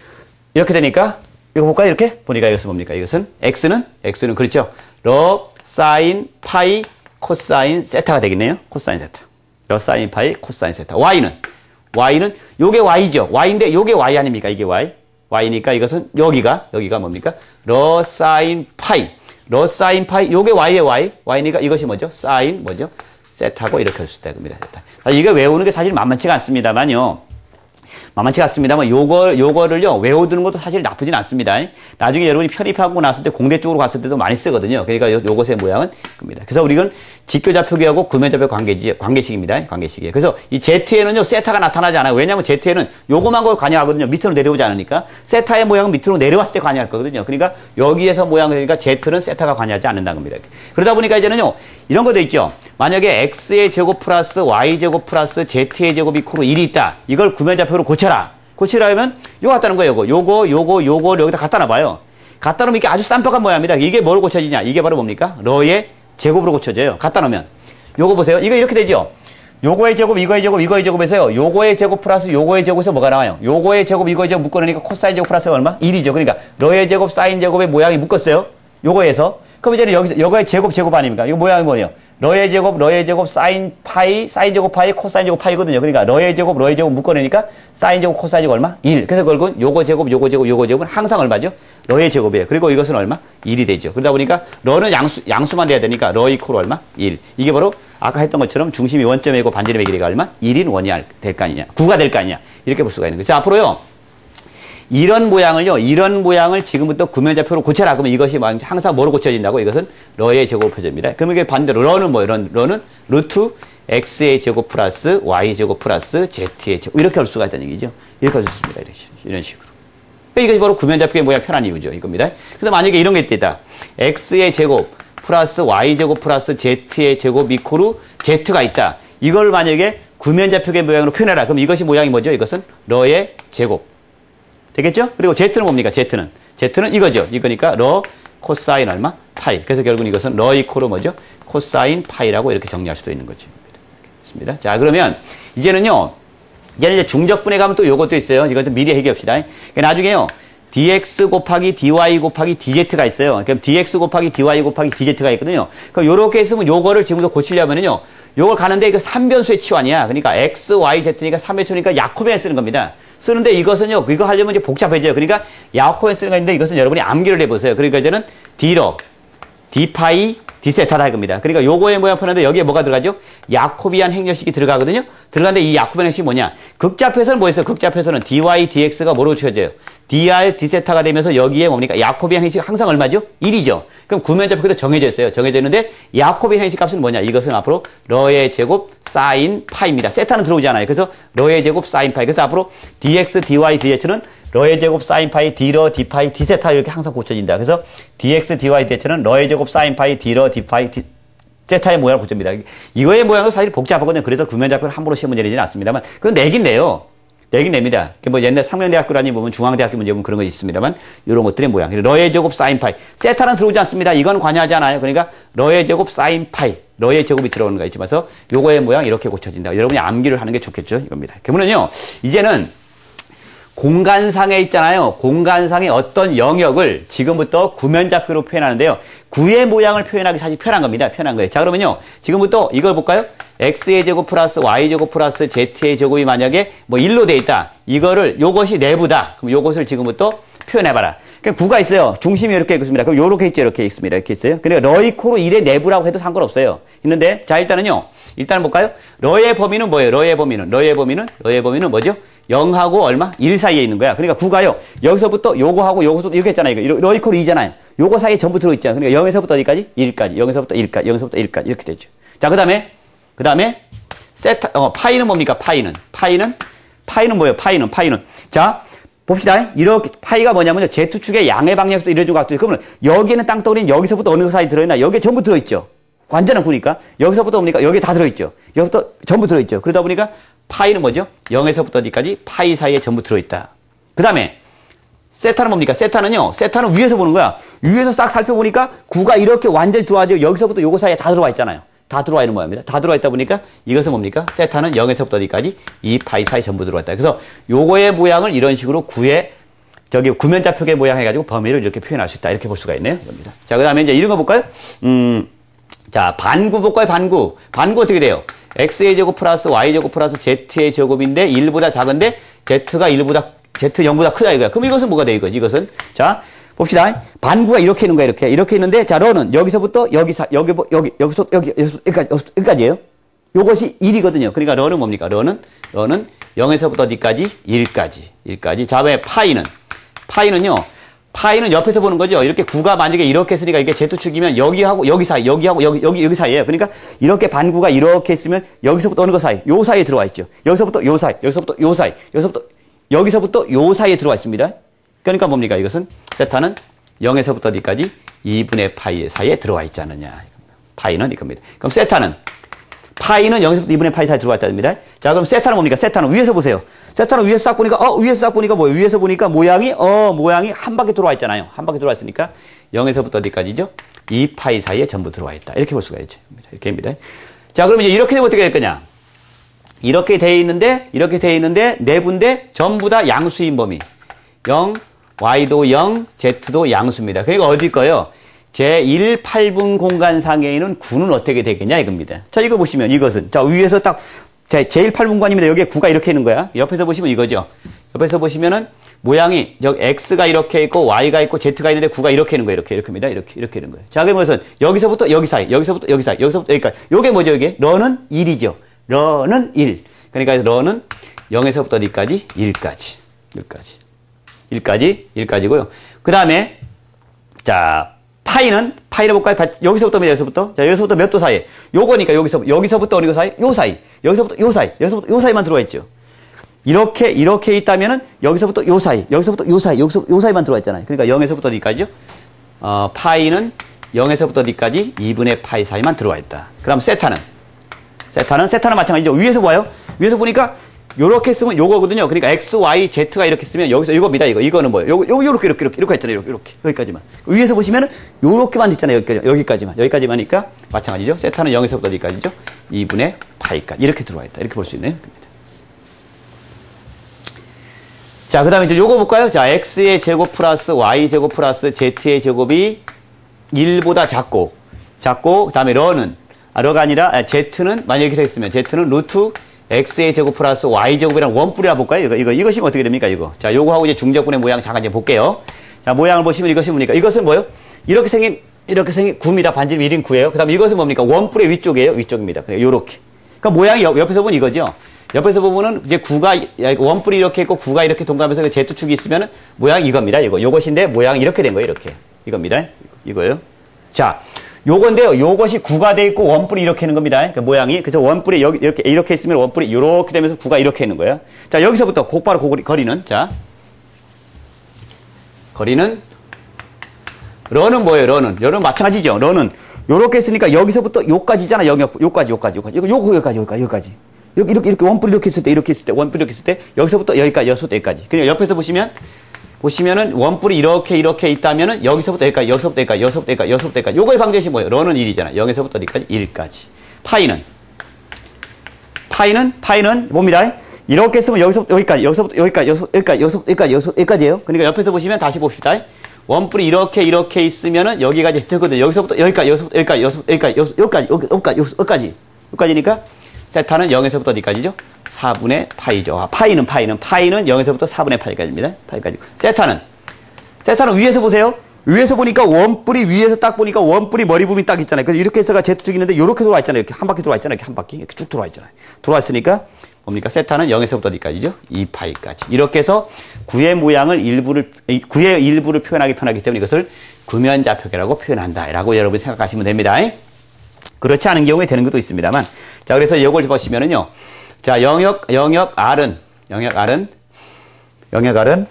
이렇게 되니까 이거 볼까요? 이렇게 보니까 이것은 뭡니까? 이것은 x는 x는 그렇죠. 러 사인 파이 코사인 세타가 되겠네요. 코사인 세타. 러 사인 파이 코사인 세타. y는 y는 요게 y죠. y인데 요게 y 아닙니까? 이게 y. y니까 이것은 여기가 여기가 뭡니까? 러 사인 파이. 러 사인 파이 요게 y의 y. y니까 이것이 뭐죠? 사인 뭐죠? 세타고 이렇게 할 수 있다 겁니다. 세타. 이게 외우는 게 사실 만만치가 않습니다만요. 만만치 않습니다만 요거, 요거를요, 외워두는 것도 사실 나쁘진 않습니다. 나중에 여러분이 편입하고 났을 때 공대 쪽으로 갔을 때도 많이 쓰거든요. 그러니까 요, 요것의 모양은 겁니다. 그래서 우리는 직교좌표기하고 구면좌표 관계지, 관계식입니다. 관계식이에요. 그래서 이 Z에는요, 세타가 나타나지 않아요. 왜냐하면 Z에는 요거만 걸 관여하거든요. 밑으로 내려오지 않으니까. 세타의 모양은 밑으로 내려왔을 때 관여할 거거든요. 그러니까 여기에서 모양을, 그러니까 Z는 세타가 관여하지 않는다는 겁니다. 그러다 보니까 이제는요, 이런 것도 있죠. 만약에 X의 제곱 플러스 Y제곱 플러스 Z의 제곱 이코로 일이 있다. 이걸 구면좌표로 고쳐라. 고치라면 요거 갖다는 거예요. 요거, 요거, 요거, 요거 여기다 갖다 놔봐요. 갖다 놓으면 이게 아주 쌈박한 모양입니다. 이게 뭘 고쳐지냐? 이게 바로 뭡니까? 러의 제곱으로 고쳐져요. 갖다 놓으면. 요거 보세요. 이거 이렇게 되죠. 요거의 제곱, 이거의 제곱, 이거의 제곱에서요. 요거의 제곱 플러스 요거의 제곱에서 뭐가 나와요? 요거의 제곱, 이거의 제곱 묶어놓으니까 코사인 제곱 플러스가 얼마? 일이죠. 그러니까 러의 제곱, 사인 제곱의 모양이 묶었어요. 요거에서. 그럼 이제는 여기서, 요거의 제곱, 제곱 아닙니까? 이거 모양이 뭐예요? 러의 제곱, 러의 제곱, 사인 파이, 사인 제곱 파이, 코사인 제곱 파이거든요. 그러니까 러의 제곱, 러의 제곱 묶어내니까 사인 제곱, 코사인 제곱 얼마? 일. 그래서 결국은 요거 제곱, 요거 제곱, 요거 제곱은 항상 얼마죠? 러의 제곱이에요. 그리고 이것은 얼마? 일이 되죠. 그러다 보니까 러는 양수, 양수만 돼야 되니까 러 이코로 얼마? 일. 이게 바로 아까 했던 것처럼 중심이 원점이고 반지름의 길이가 얼마? 일인 원이 될 거 아니냐? 구가 될 거 아니냐? 이렇게 볼 수가 있는 거죠. 자, 앞으로요. 이런 모양을요, 이런 모양을 지금부터 구면좌표로 고쳐라. 그러면 이것이 항상 뭐로 고쳐진다고? 이것은 러의 제곱표제입니다. 그럼 이게 반대로 러는 뭐예요? 러, 러는 루트 x의 제곱 플러스 y 제곱 플러스 z의 제곱 이렇게 할 수가 있다는 얘기죠. 이렇게 할 수 있습니다. 이런 식으로. 그러니까 이것이 바로 구면좌표의 모양 편한 이유죠. 이겁니다. 그래서 만약에 이런 게 있다. x의 제곱 플러스 y 제곱 플러스 z의 제곱 이코르 z가 있다. 이걸 만약에 구면좌표의 모양으로 표현해라. 그럼 이것이 모양이 뭐죠? 이것은 러의 제곱. 되겠죠? 그리고 Z는 뭡니까? Z는. Z는 이거죠. 이거니까 러 코사인 얼마? 파이. 그래서 결국은 이것은 러 이코로 뭐죠? 코사인 파이라고 이렇게 정리할 수도 있는 거죠. 됐습니다. 자, 그러면 이제는요. 이제는 이제 중적분에 가면 또 요것도 있어요. 이것은 미리 해결합시다. 그러니까 나중에요. dx 곱하기 dy 곱하기 dz가 있어요. 그럼 dx 곱하기 dy 곱하기 dz가 있거든요. 그럼 요렇게 있으면 요거를 지금부터 고치려면은요. 요걸 가는데 이거 삼변수의 치환이야. 그러니까 x, y, z니까 삼변수니까 야코벤 쓰는 겁니다. 쓰는데 이것은요, 이거 하려면 이제 복잡해져요. 그러니까 야코벤 쓰는 거 있는데 이것은 여러분이 암기를 해보세요. 그러니까 이제는 d러, d파이, d세타다 할 겁니다. 그러니까 요거의 모양 표현하는데 여기에 뭐가 들어가죠? 야코비안 행렬식이 들어가거든요. 들어가는데 이 야코비안 행식이 뭐냐? 극좌표에서는 뭐 있어요? 극좌표에서는 dy, dx가 뭐로 치워져요? dr, d세타가 되면서 여기에 뭡니까? 야코비안 행식이 항상 얼마죠? 일이죠. 그럼 구면좌표도 정해져 있어요. 정해져 있는데 야코비안 행식 값은 뭐냐? 이것은 앞으로 러의 제곱 사인 파이입니다. 세타는 들어오지 않아요. 그래서 러의 제곱 사인 파이. 그래서 앞으로 dx, dy, dx는 러의 제곱 사인 파이, d러, d파이, d세타 이렇게 항상 고쳐진다. 그래서 dx, dy, dx는 러의 제곱 사인 파이, d러, d파이, d 세타의 모양을 고쳐집니다. 이거의 모양은 사실 복잡하거든요. 그래서 구면좌표를 함부로 시험 문제 내지는 않습니다만 그건 내긴 내요. 내긴 냅니다. 뭐 옛날 상명대학교라니 보면 중앙대학교 문제 보면 그런 거 있습니다만 이런 것들의 모양. 러의 제곱 사인 파이. 세타는 들어오지 않습니다. 이건 관여하지 않아요. 그러니까 러의 제곱 사인 파이. 러의 제곱이 들어오는 거 있지만 요거의 모양 이렇게 고쳐진다. 여러분이 암기를 하는 게 좋겠죠. 이겁니다. 그러면은요. 이제는 공간상에 있잖아요. 공간상의 어떤 영역을 지금부터 구면좌표로 표현하는데요. 구의 모양을 표현하기 사실 편한 겁니다. 편한 거예요. 자, 그러면요. 지금부터 이걸 볼까요? x의 제곱 플러스 y제곱 플러스 z의 제곱이 만약에 뭐 일로 돼 있다. 이거를 요것이 내부다. 그럼 요것을 지금부터 표현해봐라. 그러니까 구가 있어요. 중심이 이렇게 있습니다. 그럼 요렇게 있죠. 이렇게 있습니다. 이렇게 있어요. 그러니까 러이코로 일의 내부라고 해도 상관없어요. 있는데 자, 일단은요. 일단 볼까요? 러의 범위는 뭐예요? 러의 범위는 러의 범위는 러의 범위는 뭐죠? 영하고 얼마? 일 사이에 있는 거야. 그러니까 구가요. 여기서부터 요거하고 요거부터 이렇게 했잖아요. 이거 러 이코로 이잖아요. 요거 사이에 전부 들어있잖아요. 그러니까 영에서부터 어디까지? 일까지. 영에서부터 일까지. 영에서부터 일까지. 이렇게 되죠. 자, 그 다음에 그 다음에 세타 어 파이는 뭡니까? 파이는 파이는 파이는 뭐예요? 파이는, 파이는. 자, 봅시다. 이렇게, 파이가 뭐냐면요. Z축의 양의 방향에서부터 이래준 각도죠. 그러면 여기에는 땅덩어리는 여기서부터 어느 사이 들어있나? 여기에 전부 들어있죠. 완전한 구니까. 여기서부터 뭡니까? 여기에 다 들어있죠. 여기부터 전부 들어있죠. 그러다 보니까 파이는 뭐죠? 영에서부터 어디까지? 파이 사이에 전부 들어있다. 그 다음에, 세타는 뭡니까? 세타는요, 세타는 위에서 보는 거야. 위에서 싹 살펴보니까 구가 이렇게 완전히 들어와죠. 여기서부터 요거 사이에 다 들어와 있잖아요. 다 들어와 있는 모양입니다. 다 들어와 있다 보니까 이것은 뭡니까? 세타는 영에서부터 어디까지? 이 파이 사이 전부 들어와 있다. 그래서 요거의 모양을 이런 식으로 구의 저기 구면좌표의 모양 해가지고 범위를 이렇게 표현할 수 있다. 이렇게 볼 수가 있네요. 겁니다. 자, 그 다음에 이제 이런 거 볼까요? 음, 자, 반구 볼까요? 반구. 반구 어떻게 돼요? x의 제곱 플러스 y의 제곱 플러스 z의 제곱인데 일보다 작은데 z가 일보다, z 영보다 크다 이거야. 그럼 이것은 뭐가 돼, 이거? 이것은. 자, 봅시다. 반구가 이렇게 있는 거야, 이렇게. 이렇게 있는데, 자, 러는 여기서부터 여기, 사, 여기, 여기, 여기서, 여기, 여기서, 여기까지, 여기까지예요. 요것이 일이거든요. 그러니까 러는 뭡니까? 러는, 러는 영에서부터 어디까지? 일까지. 일까지. 자, 왜 파이는? 파이는요, 파이는 옆에서 보는 거죠. 이렇게 구가 만약에 이렇게 했으니까 이게 Z축이면 여기하고 여기 사이, 여기하고 여기, 여기, 여기 사이에요. 그러니까 이렇게 반구가 이렇게 했으면 여기서부터 어느 거 사이? 요 사이에 들어와 있죠. 여기서부터 요 사이, 여기서부터 요 사이, 여기서부터, 여기서부터 요 사이에 들어와 있습니다. 그러니까 뭡니까? 이것은 세타는 영에서부터 어디까지? 이분의 파이 사이에 들어와 있지 않느냐. 파이는 이겁니다. 그럼 세타는 파이는 영에서부터 이분의 파이 사이에 들어와 있답니다. 자, 그럼 세타는 뭡니까? 세타는 위에서 보세요. 세타는 위에서 싹 보니까 어 위에서 싹 보니까 뭐예요? 위에서 보니까 모양이 어 모양이 한 바퀴 들어와 있잖아요. 한 바퀴 들어와 있으니까 영에서부터 어디까지죠? 이 파이 사이에 전부 들어와 있다. 이렇게 볼 수가 있죠. 이렇게 합니다. 자, 그러면 이제 이렇게 되면 어떻게 될 거냐? 이렇게 돼 있는데 이렇게 돼 있는데 내부인데 전부 다 양수인 범위. 영, y도 영, z도 양수입니다. 그러니까 어디 거예요? 제일 팔분 공간상에 있는 구는 어떻게 되겠냐 이겁니다. 자, 이거 보시면 이것은 자 위에서 딱 자, 제일 팔분관입니다. 여기에 구가 이렇게 있는 거야. 옆에서 보시면 이거죠. 옆에서 보시면은 모양이 여기 x가 이렇게 있고 y가 있고 z가 있는데 구가 이렇게 있는 거예요. 이렇게 이렇게입니다. 이렇게 이렇게 있는 거예요. 자, 그게 무슨 여기서부터 여기 사이, 여기서부터 여기 사이, 여기서부터 여기까지. 요게 뭐죠, 이게? 러는 일이죠. 러는 일. 그러니까 러는 영에서부터 어디까지? 일까지. 일까지. 일까지, 일까지고요. 그 다음에 자, 파이는 파이를 볼까요? 여기서부터 몇 여기서부터? 자, 여기서부터 몇 도 사이? 요거니까 여기서 여기서부터 어느 거 사이? 요 사이. 여기서부터 요 사이. 여기서부터 요 사이만 들어와 있죠. 이렇게 이렇게 있다면은 여기서부터 요 사이. 여기서부터 요 사이. 여기서 요 사이만 들어와 있잖아요. 그러니까 영에서부터 어디까지요? 어, 파이는 영에서부터 어디까지? 이분의 파이 사이만 들어와 있다. 그다음 세타는 세타는 세타는 마찬가지죠. 위에서 봐요. 위에서 보니까 요렇게 쓰면 요거거든요. 그러니까 x, y, z가 이렇게 쓰면 여기서 이겁니다. 이거 이거는 뭐예요? 요거 요거 요렇게 이렇게 이렇게 이렇게 있잖아요. 이렇게 이렇게 여기까지만. 위에서 보시면은 요렇게만 있잖아요. 여기까지 여기까지만. 여기까지만이니까 마찬가지죠. 세타는 영에서부터 어디까지죠? 이분의 파이까지 이렇게 들어와 있다. 이렇게 볼 수 있네요. 자, 그다음에 이제 요거 볼까요? 자, x의 제곱 플러스 y 제곱 플러스 z의 제곱이 일보다 작고 작고 그다음에 러는 아, 러가 아니라 아, z는 만약에 이렇게 했으면 z는 루트 x의 제곱 플러스 y 제곱이랑 원뿔이라 볼까요? 이거, 이거, 이것이 어떻게 됩니까? 이거. 자, 요거하고 이제 중적분의 모양 잠깐 이제 볼게요. 자, 모양을 보시면 이것이 뭡니까? 이것은 뭐예요? 이렇게 생긴, 이렇게 생긴 구입니다. 반지름 일 인 구예요. 그 다음에 이것은 뭡니까? 원뿔의 위쪽이에요. 위쪽입니다. 그래, 요렇게. 그러니까 모양이 옆, 옆에서 보면 이거죠. 옆에서 보면은 이제 구가, 원뿔이 이렇게 있고 구가 이렇게 동그라면서 그 Z축이 있으면은 모양이 이겁니다. 이거. 요것인데 모양이 이렇게 된 거예요. 이렇게. 이겁니다. 이거예요. 자. 요건데요. 요것이 구가 돼 있고 원뿔이 이렇게 있는 겁니다. 그러니까 모양이. 그래서 원뿔이 여기 이렇게 이렇게 있으면 원뿔이 이렇게 되면서 구가 이렇게 있는 거예요. 자, 여기서부터 곧바로 고거리, 거리는 자. 거리는 러는 뭐예요? 러는. 러는 마찬가지죠. 러는 요렇게 했으니까 여기서부터 요까지잖아. 여기 요까지 요까지 요까지. 이거 요거 여기까지 여기까지 여기까지. 여기 이렇게 이렇게 원뿔이 이렇게 있을 때 이렇게 있을 때 원뿔이 이렇게 있을 때 여기서부터 여기까지 여기서부터 여기까지. 그러니까 옆에서 보시면 보시면은 원뿔이 이렇게 이렇게 있다면은 여기서부터 여기까지 여기서부터 여기까지 여기서부터 여기까지 여기서부터 여기까지 요거의 방정식이 뭐예요? 러는 일이잖아. 영에서부터 어디까지? 일까지. 파이는 파이는 파이는 뭡니다. 이렇게 쓰면 여기서부터 여기까지 여기서부터 여기까지 여기서부터 여기까지 여기서부터 여기까지 여기서부터 여기까지예요. 그러니까 옆에서 보시면 다시 봅시다. 원뿔이 이렇게 이렇게 있으면은 여기까지 되거든요. 여기서부터 여기까지 여기서부터 여기까지 여기서부터 여기까지 여기까지 여기까지 여기까지 여기까지니까 세타는 영에서부터 어디까지죠? 사분의 파이죠. 아, 파이는 파이는 파이는 영에서부터 사분의 파이까지입니다. 파이까지. 세타는 세타는 위에서 보세요. 위에서 보니까 원뿔이 위에서 딱 보니까 원뿔이 머리 부분이 딱 있잖아요. 그래서 이렇게 해서가 Z축이 있는데 이렇게 들어와 있잖아요. 이렇게 한 바퀴 들어와 있잖아요. 이렇게 한 바퀴 이렇게 쭉 들어와 있잖아요. 들어와 있으니까 뭡니까? 세타는 영에서부터 어디까지죠? 이 파이까지. 이렇게 해서 구의 모양을 일부를 구의 일부를 표현하기 편하기 때문에 이것을 구면좌표계라고 표현한다라고 여러분이 생각하시면 됩니다. 그렇지 않은 경우에 되는 것도 있습니다만. 자, 그래서 이걸 보시면은요. 자, 영역, 영역 R은, 영역 R은 영역 R은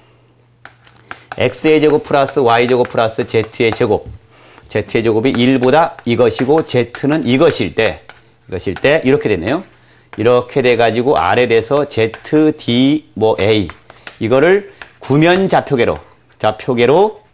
x의 제곱 플러스 y 제곱 플러스 z의 제곱. z의 제곱이 일보다 이것이고 z는 이것일 때 이것일 때 이렇게 됐네요. 이렇게 돼가지고 R에 대해서 z, d, 뭐 a 이거를 구면 좌표계로 좌표계로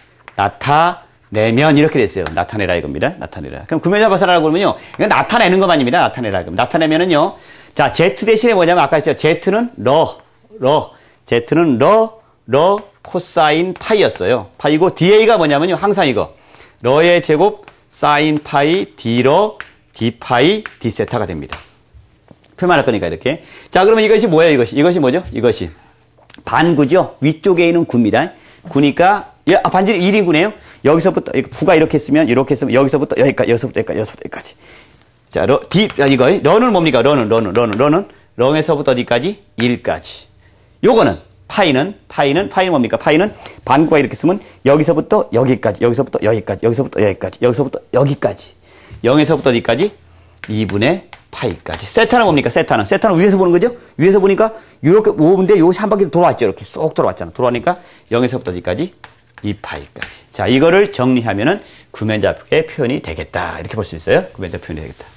나타내면 이렇게 됐어요. 나타내라 이겁니다. 나타내라. 그럼 구면 좌표사라고 그러면요. 이건 나타내는 것만입니다. 나타내라. 그럼 나타내면은요. 자, z 대신에 뭐냐면 아까 했죠. z는 러, 러, z는 러, 러 코사인 파이였어요. 파이고 da가 뭐냐면요. 항상 이거 러의 제곱 사인 파이 d러 d파이 d세타가 됩니다. 표현할 거니까 이렇게. 자, 그러면 이것이 뭐예요? 이것이 이것이 뭐죠? 이것이 반구죠. 위쪽에 있는 구입니다. 구니까 아, 반지름 일 인구네요. 여기서부터 구가 이렇게 쓰면 이렇게 쓰면 여기서부터 여기까지 여기서부터 여기까지 여기서부터 여기까지. 자, 러, 디, 아, 이거 러는 뭡니까? 러는 러는 러는 러는 렁에서부터 어디까지? 일까지. 요거는 파이는 파이는 파이는 뭡니까? 파이는 반구가 이렇게 쓰면 여기서부터 여기까지, 여기서부터 여기까지, 여기서부터 여기까지, 여기서부터 여기까지. 영에서부터 어디까지? 이분의 파이까지. 세타는 뭡니까? 세타는 세타는 위에서 보는 거죠? 위에서 보니까 이렇게 오분데 요것이 한 바퀴 돌아왔죠. 이렇게 쏙 돌아왔잖아. 돌아오니까 영에서부터 어디까지? 이 파이까지. 자, 이거를 정리하면은 구면좌표의 표현이 되겠다. 이렇게 볼 수 있어요. 구면좌표 표현이 되겠다.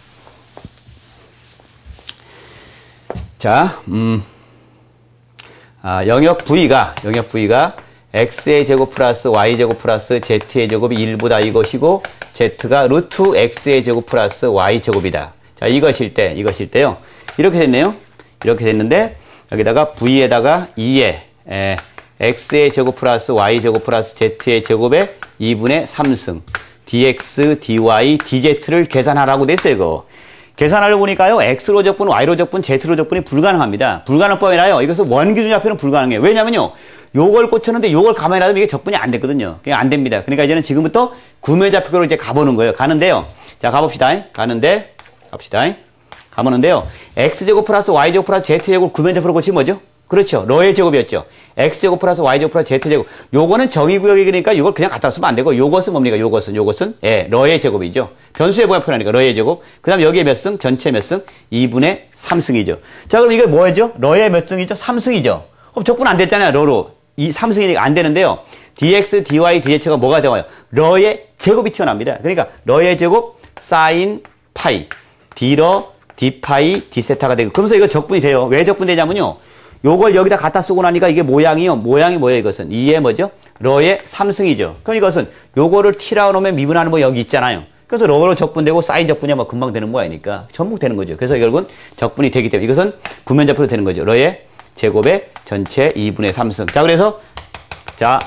자, 음, 아, 영역 V가, 영역 V가 x의 제곱 플러스 y 제곱 플러스 z의 제곱이 일보다 이것이고 z가 루트 x의 제곱 플러스 y 제곱이다. 자, 이것일 때, 이것일 때요. 이렇게 됐네요. 이렇게 됐는데 여기다가 V에다가 이에 에, x의 제곱 플러스 y 제곱 플러스 z의 제곱에 이분의 삼승 dx, dy, dz를 계산하라고 됐어요, 이거. 계산하려고 보니까요, x로 적분, y로 적분, z로 적분이 불가능합니다. 불가능법이라요. 이것은 원기준 좌표는 불가능해요. 왜냐면요, 요걸 꽂혔는데 요걸 가만히 놔두면 이게 적분이 안 됐거든요. 그냥 안 됩니다. 그러니까 이제는 지금부터 구면좌표로 이제 가보는 거예요. 가는데요. 자, 가봅시다. 가는데, 갑시다. 가보는데요. x제곱 플러스 y제곱 플러스 z제곱 구면좌표로 꽂히면 뭐죠? 그렇죠. 러의 제곱이었죠. x제곱 플러스 y제곱 플러스 z제곱. 요거는 정의구역이니까 이걸 그냥 갖다 쓰면 안 되고, 요것은 뭡니까? 요것은, 요것은, 예, 러의 제곱이죠. 변수의 모양 표현하니까, 러의 제곱. 그 다음 여기에 몇 승? 전체 몇 승? 이분의 삼승이죠. 자, 그럼 이게 뭐죠? 러의 몇 승이죠? 삼승이죠. 그럼 적분 안 됐잖아요, 러로. 이 삼승이니까 안 되는데요. dx, dy, dx가 뭐가 되어요? 러의 제곱이 튀어납니다. 그러니까, 러의 제곱, 사인, 파이, d러, d파이, d세타가 되고. 그러면서 이거 적분이 돼요. 왜 적분되냐면요. 요걸 여기다 갖다 쓰고 나니까 이게 모양이요. 모양이 뭐예요, 이것은? 이에 뭐죠? 러의 삼승이죠. 그럼 이것은 요거를 t라고 놓으면 미분하는 뭐 여기 있잖아요. 그래서 러로 적분되고 사인 적분이 뭐 금방 되는 모양이니까 전부 되는 거죠. 그래서 결국은 적분이 되기 때문에 이것은 구면좌표로 되는 거죠. 러의 제곱의 전체 이분의 삼승. 자, 그래서 자,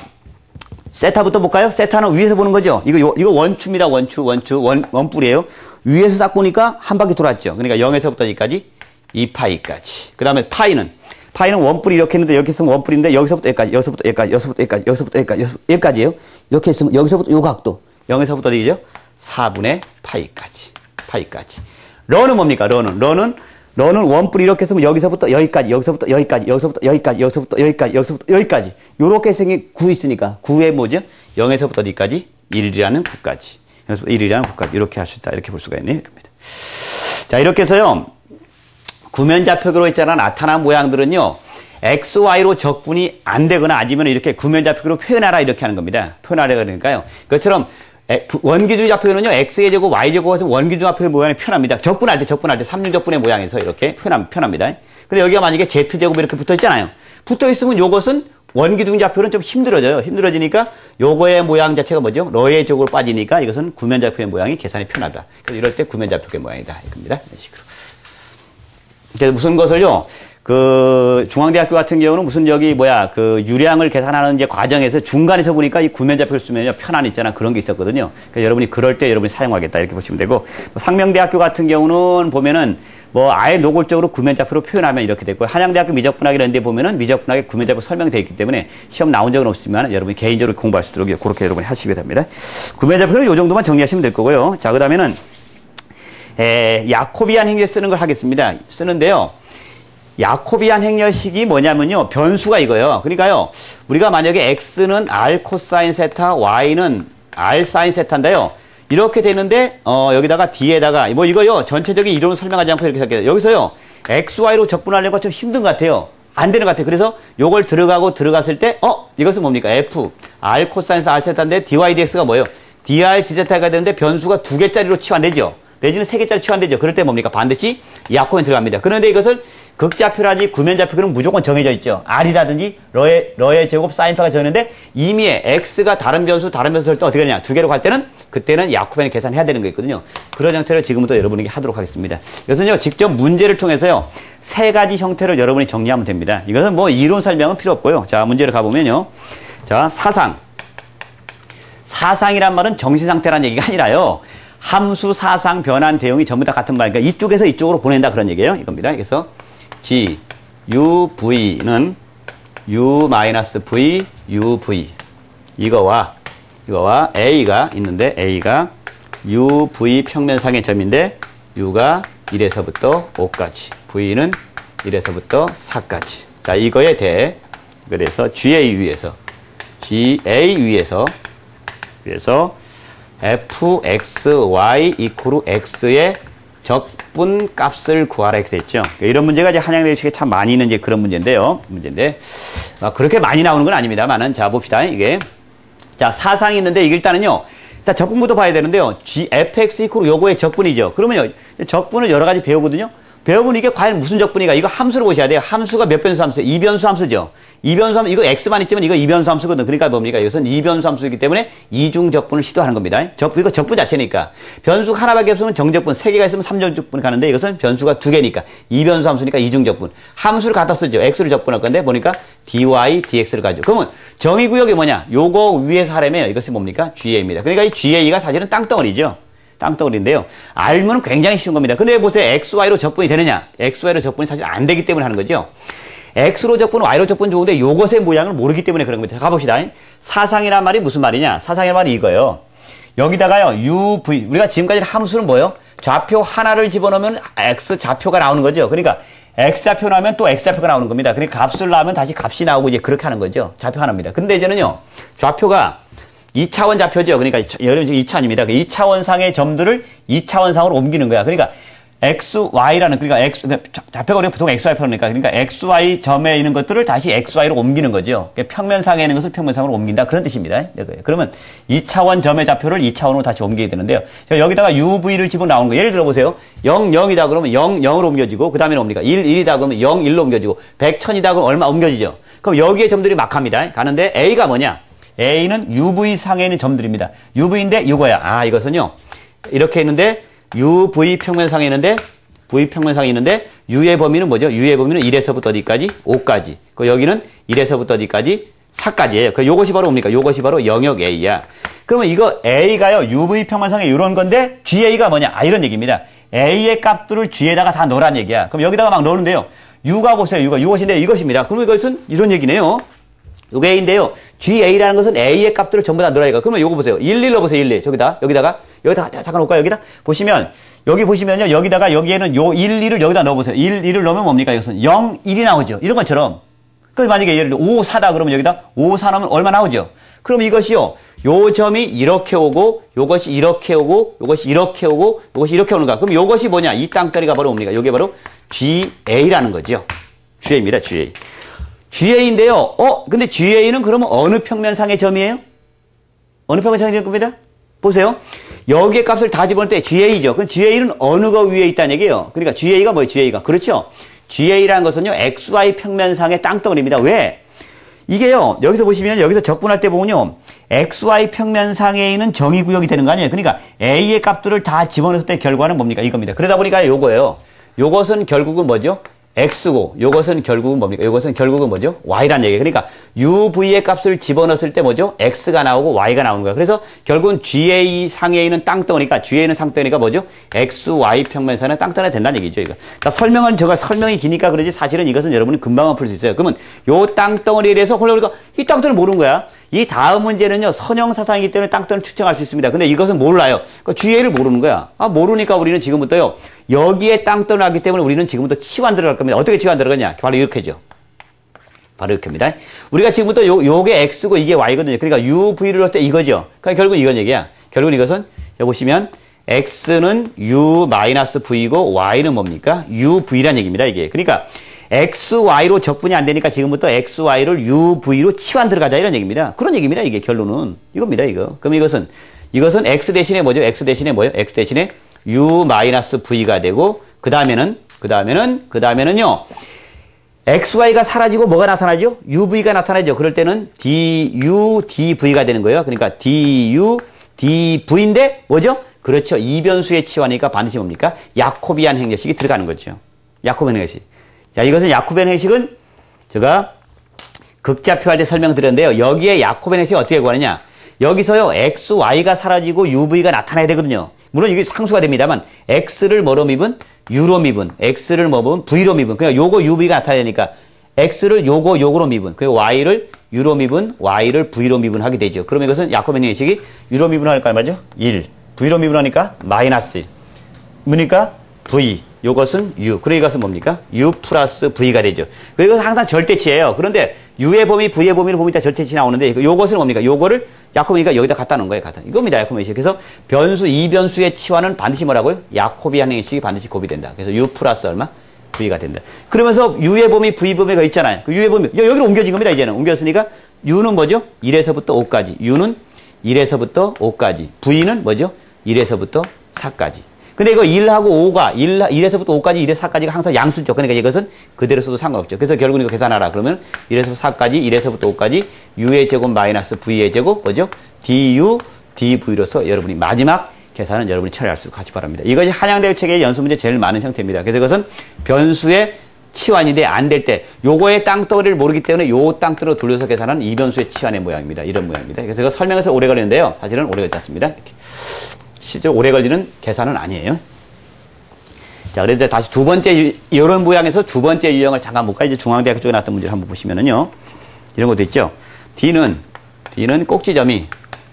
세타부터 볼까요? 세타는 위에서 보는 거죠. 이거 요, 이거 원추입니다. 원추, 원추, 원, 원뿔이에요. 위에서 딱 보니까 한 바퀴 돌았죠. 그러니까 영에서부터 여기까지 이 파이까지. 그 다음에 파이는 파이는 원뿔이 이렇게 했는데 여기 있으면 원뿔인데 여기서부터 여기까지, 여기서부터 여기까지, 여기서부터 여기까지, 여기서부터 여기까지, 여기서부터 여기까지예요. 이렇게 있으면 여기서부터 요 각도. 영에서부터 어디죠? 사분의 파이까지. 파이까지. 러는 뭡니까? 러는 러는 러는 원뿔이 이렇게 쓰면 여기서부터 여기까지, 여기서부터 여기까지, 여기서부터 여기까지, 여기서부터 여기까지, 여기서부터 여기까지. 요렇게 생긴 구 있으니까 구의 뭐죠? 영에서부터 어디까지? 일이라는 구까지. 여기서 일이라는 구까지. 이렇게 할 수 있다. 이렇게 볼 수가 있네요. 자, 이렇게 해서요. 구면좌표로 있잖아 나타난 모양들은요. 엑스, 와이로 적분이 안 되거나 아니면 이렇게 구면좌표로 표현하라 이렇게 하는 겁니다. 표현하라 그러니까요. 그것처럼 원기준 좌표는요. x의 제곱, y 제곱에서 원기준 좌표의 모양이 표현합니다. 적분할 때, 적분할 때 삼륜적분의 모양에서 이렇게 표현, 표현합니다. 근데 여기가 만약에 z제곱이 이렇게 붙어 있잖아요. 붙어 있으면 요것은 원기준 좌표는 좀 힘들어져요. 힘들어지니까 요거의 모양 자체가 뭐죠? 러의 제곱으로 빠지니까 이것은 구면좌표의 모양이 계산이 편하다. 그래서 이럴 때 구면좌표의 모양이다. 이겁니다. 이런 식으로. 그래서 무슨 것을요, 그, 중앙대학교 같은 경우는 무슨 저기, 뭐야, 그, 유량을 계산하는 이제 과정에서 중간에서 보니까 이 구면좌표를 쓰면요, 편안 있잖아. 그런 게 있었거든요. 그러니까 여러분이 그럴 때 여러분이 사용하겠다. 이렇게 보시면 되고, 뭐 상명대학교 같은 경우는 보면은, 뭐, 아예 노골적으로 구면좌표로 표현하면 이렇게 됐고, 한양대학교 미적분학 이런 데 보면은 미적분학에 구면좌표 설명되어 있기 때문에 시험 나온 적은 없지만 여러분이 개인적으로 공부할 수 있도록 그렇게 여러분이 하시게 됩니다. 구면좌표는 요 정도만 정리하시면 될 거고요. 자, 그 다음에는, 에, 야코비안 행렬 쓰는 걸 하겠습니다. 쓰는데요. 야코비안 행렬식이 뭐냐면요. 변수가 이거예요. 그러니까요. 우리가 만약에 x는 r 코사인 세타, y는 r 사인 세타인데요. 이렇게 되는데, 어, 여기다가 d에다가, 뭐 이거요. 전체적인 이론을 설명하지 않고 이렇게 생각해요. 여기서요. 엑스 와이로 적분하려고 좀 힘든 것 같아요. 안 되는 것 같아요. 그래서 요걸 들어가고 들어갔을 때, 어? 이것은 뭡니까? F. R 코사인에서 R 세타인데 dy dx가 뭐예요? dr dz가 되는데 변수가 두 개짜리로 치환되죠. 내지는 세 개짜리 치환되죠. 그럴 때 뭡니까? 반드시 이 약호에 들어갑니다. 그런데 이것을 극좌표라든지 구면좌표는 무조건 정해져 있죠. R이라든지 러의, 러의 제곱 사인파가 정해졌는데 이미에 X가 다른 변수, 다른 변수 될 때 어떻게 되냐? 두 개로 갈 때는 그때는 야코벤을 계산해야 되는 거 있거든요. 그런 형태를 지금부터 여러분에게 하도록 하겠습니다. 이것은요, 직접 문제를 통해서요, 세 가지 형태를 여러분이 정리하면 됩니다. 이것은 뭐 이론 설명은 필요 없고요. 자, 문제를 가보면요. 자, 사상. 사상이란 말은 정신상태라는 얘기가 아니라요. 함수, 사상, 변환, 대응이 전부 다 같은 말이니까 이쪽에서 이쪽으로 보낸다 그런 얘기예요. 이겁니다. 그래서 G, U, V는 U-V, U, V. 이거와, 이거와 A가 있는데, A가 U, V 평면상의 점인데, U가 일에서부터 오까지, V는 일에서부터 사까지. 자, 이거에 대해, 그래서 G-A 위에서, G-A 위에서, 그래서 에프 엑스 와이 이퀄 X의 적분 값을 구하라 이렇게 됐죠. 이런 문제가 이제 한양대식에 참 많이 있는 이제 그런 문제인데요. 문제인데, 아, 그렇게 많이 나오는 건 아닙니다만은, 자, 봅시다. 이게. 자, 사상이 있는데, 이게 일단은요, 일단 적분부터 봐야 되는데요. G, 에프엑스 이퀄 요거의 적분이죠. 그러면요, 적분을 여러 가지 배우거든요. 배우면 이게 과연 무슨 적분이가? 이거 함수를 보셔야 돼요. 함수가 몇 변수 함수예요? 이변수 함수죠. 이변수 함수, 이거 X만 있지만 이거 이변수 함수거든. 그러니까 뭡니까? 이것은 이변수 함수이기 때문에 이중 적분을 시도하는 겁니다. 적, 이거 적분 자체니까. 변수 하나밖에 없으면 정적분, 세 개가 있으면 삼정적분이 가는데 이것은 변수가 두 개니까. 이변수 함수니까 이중 적분. 함수를 갖다 쓰죠. X를 적분할 건데 보니까 dy, dx를 가죠. 그러면 정의구역이 뭐냐? 요거 위에서 하려면 이것이 뭡니까? 지에이입니다. 그러니까 이 지에이가 사실은 땅덩어리죠. 땅덩어리인데요. 알면 굉장히 쉬운 겁니다. 근데 보세요. 엑스 와이로 적분이 되느냐? 엑스 와이로 적분이 사실 안 되기 때문에 하는 거죠. X로 적분, Y로 적분 좋은데 요것의 모양을 모르기 때문에 그런 겁니다. 가봅시다. 사상이란 말이 무슨 말이냐? 사상이란 말이 이거예요. 여기다가요, U, V. 우리가 지금까지 함수는 뭐예요? 좌표 하나를 집어넣으면 X 좌표가 나오는 거죠. 그러니까 X좌표 나오면 또 X좌표가 나오는 겁니다. 그러니까 값을 나오면 다시 값이 나오고 이제 그렇게 하는 거죠. 좌표 하나입니다. 근데 이제는요, 좌표가 이 차원 좌표죠. 그러니까 여러분 지금 이 차원입니다. 이 차원상의 점들을 이 차원상으로 옮기는 거야. 그러니까 엑스 와이라는, 그러니까 X, 좌표가 우리가 보통 엑스 와이 표현이니까, 그러니까 엑스 와이 점에 있는 것들을 다시 엑스 와이로 옮기는 거죠. 그러니까 평면상에 있는 것을 평면상으로 옮긴다. 그런 뜻입니다. 그러면 이 차원 점의 좌표를 이 차원으로 다시 옮기게 되는데요. 여기다가 유브이를 집어넣은 거. 예를 들어 보세요. 영, 영이다 그러면 영, 영으로 옮겨지고, 그 다음에 뭡니까? 일, 일이다 그러면 영, 일로 옮겨지고, 백, 천이다 그러면 얼마 옮겨지죠. 그럼 여기에 점들이 막 갑니다. 가는데 A가 뭐냐? A는 유브이 상에 있는 점들입니다. 유브이인데 이거야. 아, 이것은요. 이렇게 있는데, 유브이 평면상에 있는데, V 평면상에 있는데, U의 범위는 뭐죠? U의 범위는 일에서부터 어디까지? 오까지. 그 여기는 일에서부터 어디까지? 사까지예요. 그 요것이 바로 뭡니까? 요것이 바로 영역 A야. 그러면 이거 A가요, 유브이 평면상에 이런 건데, 지에이가 뭐냐? 아, 이런 얘기입니다. A의 값들을 G에다가 다 넣으라는 얘기야. 그럼 여기다가 막 넣는데요. U가 보세요. U가 이것인데 이것입니다. 그러면 이것은 이런 얘기네요. 요게 A인데요. 지에이라는 것은 A의 값들을 전부 다 넣으라 이거. 그러면 요거 보세요. 일, 일 넣어보세요. 일, 일. 저기다. 여기다가. 여기다. 잠깐 놓을까요? 여기다. 보시면, 여기 보시면요. 여기다가, 여기에는 요 일, 일을 여기다 넣어보세요. 일, 일을 넣으면 뭡니까? 이것은 영, 일이 나오죠. 이런 것처럼. 그 만약에 예를 들어 오, 사다 그러면 여기다 오, 사 넣으면 얼마 나오죠? 그럼 이것이요. 요 점이 이렇게 오고, 요것이 이렇게 오고, 요것이 이렇게 오고, 요것이 이렇게 오는가. 그럼 요것이 뭐냐? 이 땅덩이가 바로 뭡니까? 요게 바로 지에이라는 거죠. 지에이입니다. 지에이. 지에이인데요. 어, 근데 지에이는 그러면 어느 평면상의 점이에요? 어느 평면상의 점입니다? 보세요. 여기에 값을 다 집어넣을 때 지에이죠. 그럼 지에이는 어느 거 위에 있다는 얘기예요. 그러니까 지에이가 뭐예요? 지에이가. 그렇죠? 지에이라는 것은요. 엑스 와이 평면상의 땅덩어리입니다. 왜? 이게요. 여기서 보시면 여기서 적분할 때 보면요. 엑스 와이 평면상에 있는 정의구역이 되는 거 아니에요. 그러니까 A의 값들을 다 집어넣었을 때 결과는 뭡니까? 이겁니다. 그러다 보니까 요거예요. 요것은 결국은 뭐죠? X고, 요것은 결국은 뭡니까? 요것은 결국은 뭐죠? Y란 얘기예요. 그러니까, 유브이의 값을 집어넣었을 때 뭐죠? X가 나오고 Y가 나오는 거예요. 그래서 결국은 지에이 상에 있는 땅덩어리가, 지에이는 상덩어리가 뭐죠? 엑스 와이 평면상의 땅덩어리가 된다는 얘기죠, 이거. 자, 설명은, 제가 설명이 기니까 그러지 사실은 이것은 여러분이 금방 풀 수 있어요. 그러면 요 땅덩어리에 대해서 그러니까 이 땅덩어리를 모르는 거야. 이 다음 문제는요, 선형사상이기 때문에 땅덩어리를 측정할 수 있습니다. 근데 이것은 몰라요. 그러니까 지에이를 모르는 거야. 아, 모르니까 우리는 지금부터요, 여기에 땅덩어리가 나기 때문에 우리는 지금부터 치환 들어갈 겁니다. 어떻게 치환 들어가냐? 바로 이렇게죠. 바로 이렇게입니다. 우리가 지금부터 요, 요게 X고 이게 Y거든요. 그러니까 유브이를 넣을 때 이거죠. 그러니까 결국 이건 얘기야. 결국은 이것은, 여기 보시면, x는 u 마이너스 v고 y는 뭡니까? uv란 얘기입니다, 이게. 그러니까 x, y로 적분이 안 되니까 지금부터 x, y를 u, v로 치환 들어가자 이런 얘기입니다. 그런 얘기입니다, 이게 결론은. 이겁니다, 이거. 그럼 이것은 이것은 x 대신에 뭐죠? x 대신에 뭐예요? x 대신에 u 마이너스 v가 되고 그 다음에는 그 다음에는 그 다음에는요. 엑스 와이가 사라지고 뭐가 나타나죠? 유브이가 나타나죠. 그럴 때는 du, dv가 되는 거예요. 그러니까 du, dv인데 뭐죠? 그렇죠. 이변수의 치환이니까 반드시 뭡니까? 야코비안 행렬식이 들어가는 거죠. 야코비안 행렬식. 자, 이것은 야코비안 행식은 제가 극좌표할 때 설명드렸는데요. 여기에 야코비안 행식이 어떻게 구하느냐? 여기서요. x, y가 사라지고 uv가 나타나야 되거든요. 물론 이게 상수가 됩니다만 x를 뭐로 미분? u로 미분. x를 뭐 미분? v로 미분. 그러니까 요거 uv가 나타나야 되니까 x를 요거 요거로 미분. 그리고 y를 u로 미분, y를 v로 미분하게 되죠. 그러면 이것은 야코비안 행식이 u로 미분하니까 맞죠? 일. v로 미분하니까 마이너스 일. 뭐니까? v. 요것은 u. 그리고 이것은 뭡니까? u 플러스 v가 되죠. 이것은 항상 절대치예요. 그런데 u의 범위, v의 범위를 보면 절대치 나오는데 요것은 뭡니까? 요거를 야코비니까 여기다 갖다 놓은 거예요. 갖다. 이겁니다. 야코비 행식. 그래서 변수 이변수의 치환은 반드시 뭐라고요? 야코비안 행식이 반드시 곱이된다. 그래서 u 플러스 얼마? v가 된다. 그러면서 u의 범위, v 범위가 있잖아요. 그 u의 범위 여기로 옮겨진 겁니다. 이제는 옮겼으니까 u는 뭐죠? 일에서부터 오까지. u는 일에서부터 오까지. v는 뭐죠? 일에서부터 사까지. 근데 이거 일하고 오가 일, 일에서부터 오까지, 일에서 사까지가 항상 양수죠. 그러니까 이것은 그대로 써도 상관없죠. 그래서 결국 이거 계산하라. 그러면 일에서 사까지, 일에서부터 오까지 u의 제곱 마이너스 v의 제곱 뭐죠? du, dv로서 여러분이 마지막 계산은 여러분이 처리할 수 같이 바랍니다. 이것이 한양대학 책의 연수 문제 제일 많은 형태입니다. 그래서 이것은 변수의 치환인데 안 될 때 요거의 땅덩어리를 모르기 때문에 요 땅덩어리로 돌려서 계산하는 이변수의 치환의 모양입니다. 이런 모양입니다. 그래서 이거 설명해서 오래 걸리는데요. 사실은 오래 걸리지 않습니다. 이렇게. 실제로 오래 걸리는 계산은 아니에요. 자, 그래서 다시 두 번째, 유, 이런 모양에서 두 번째 유형을 잠깐 볼까요? 이제 중앙대학교 쪽에 나왔던 문제를 한번 보시면은요. 이런 것도 있죠. D는, D는 꼭지점이,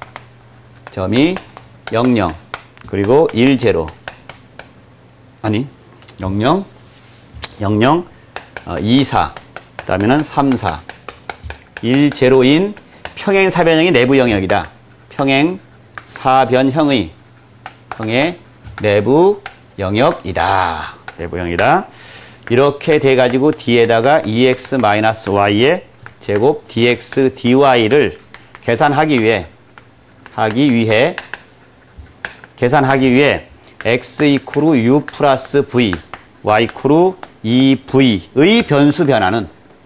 점이 영, 영, 그리고 일, 제로. 아니, 영, 영, 영, 영, 어, 이, 사. 그 다음에는 삼, 사. 일, 제로인 평행 사변형이 내부 영역이다. 평행 사변형의 형의 내부 영역이다. 내부 영역이다. 이렇게 돼가지고 D에다가 이엑스-y의 제곱 dx, dy를 계산하기 위해, 하기 위해, 계산하기 위해 x 이퀄 u 플러스 v, y 이퀄 이 v의 변수 변화는,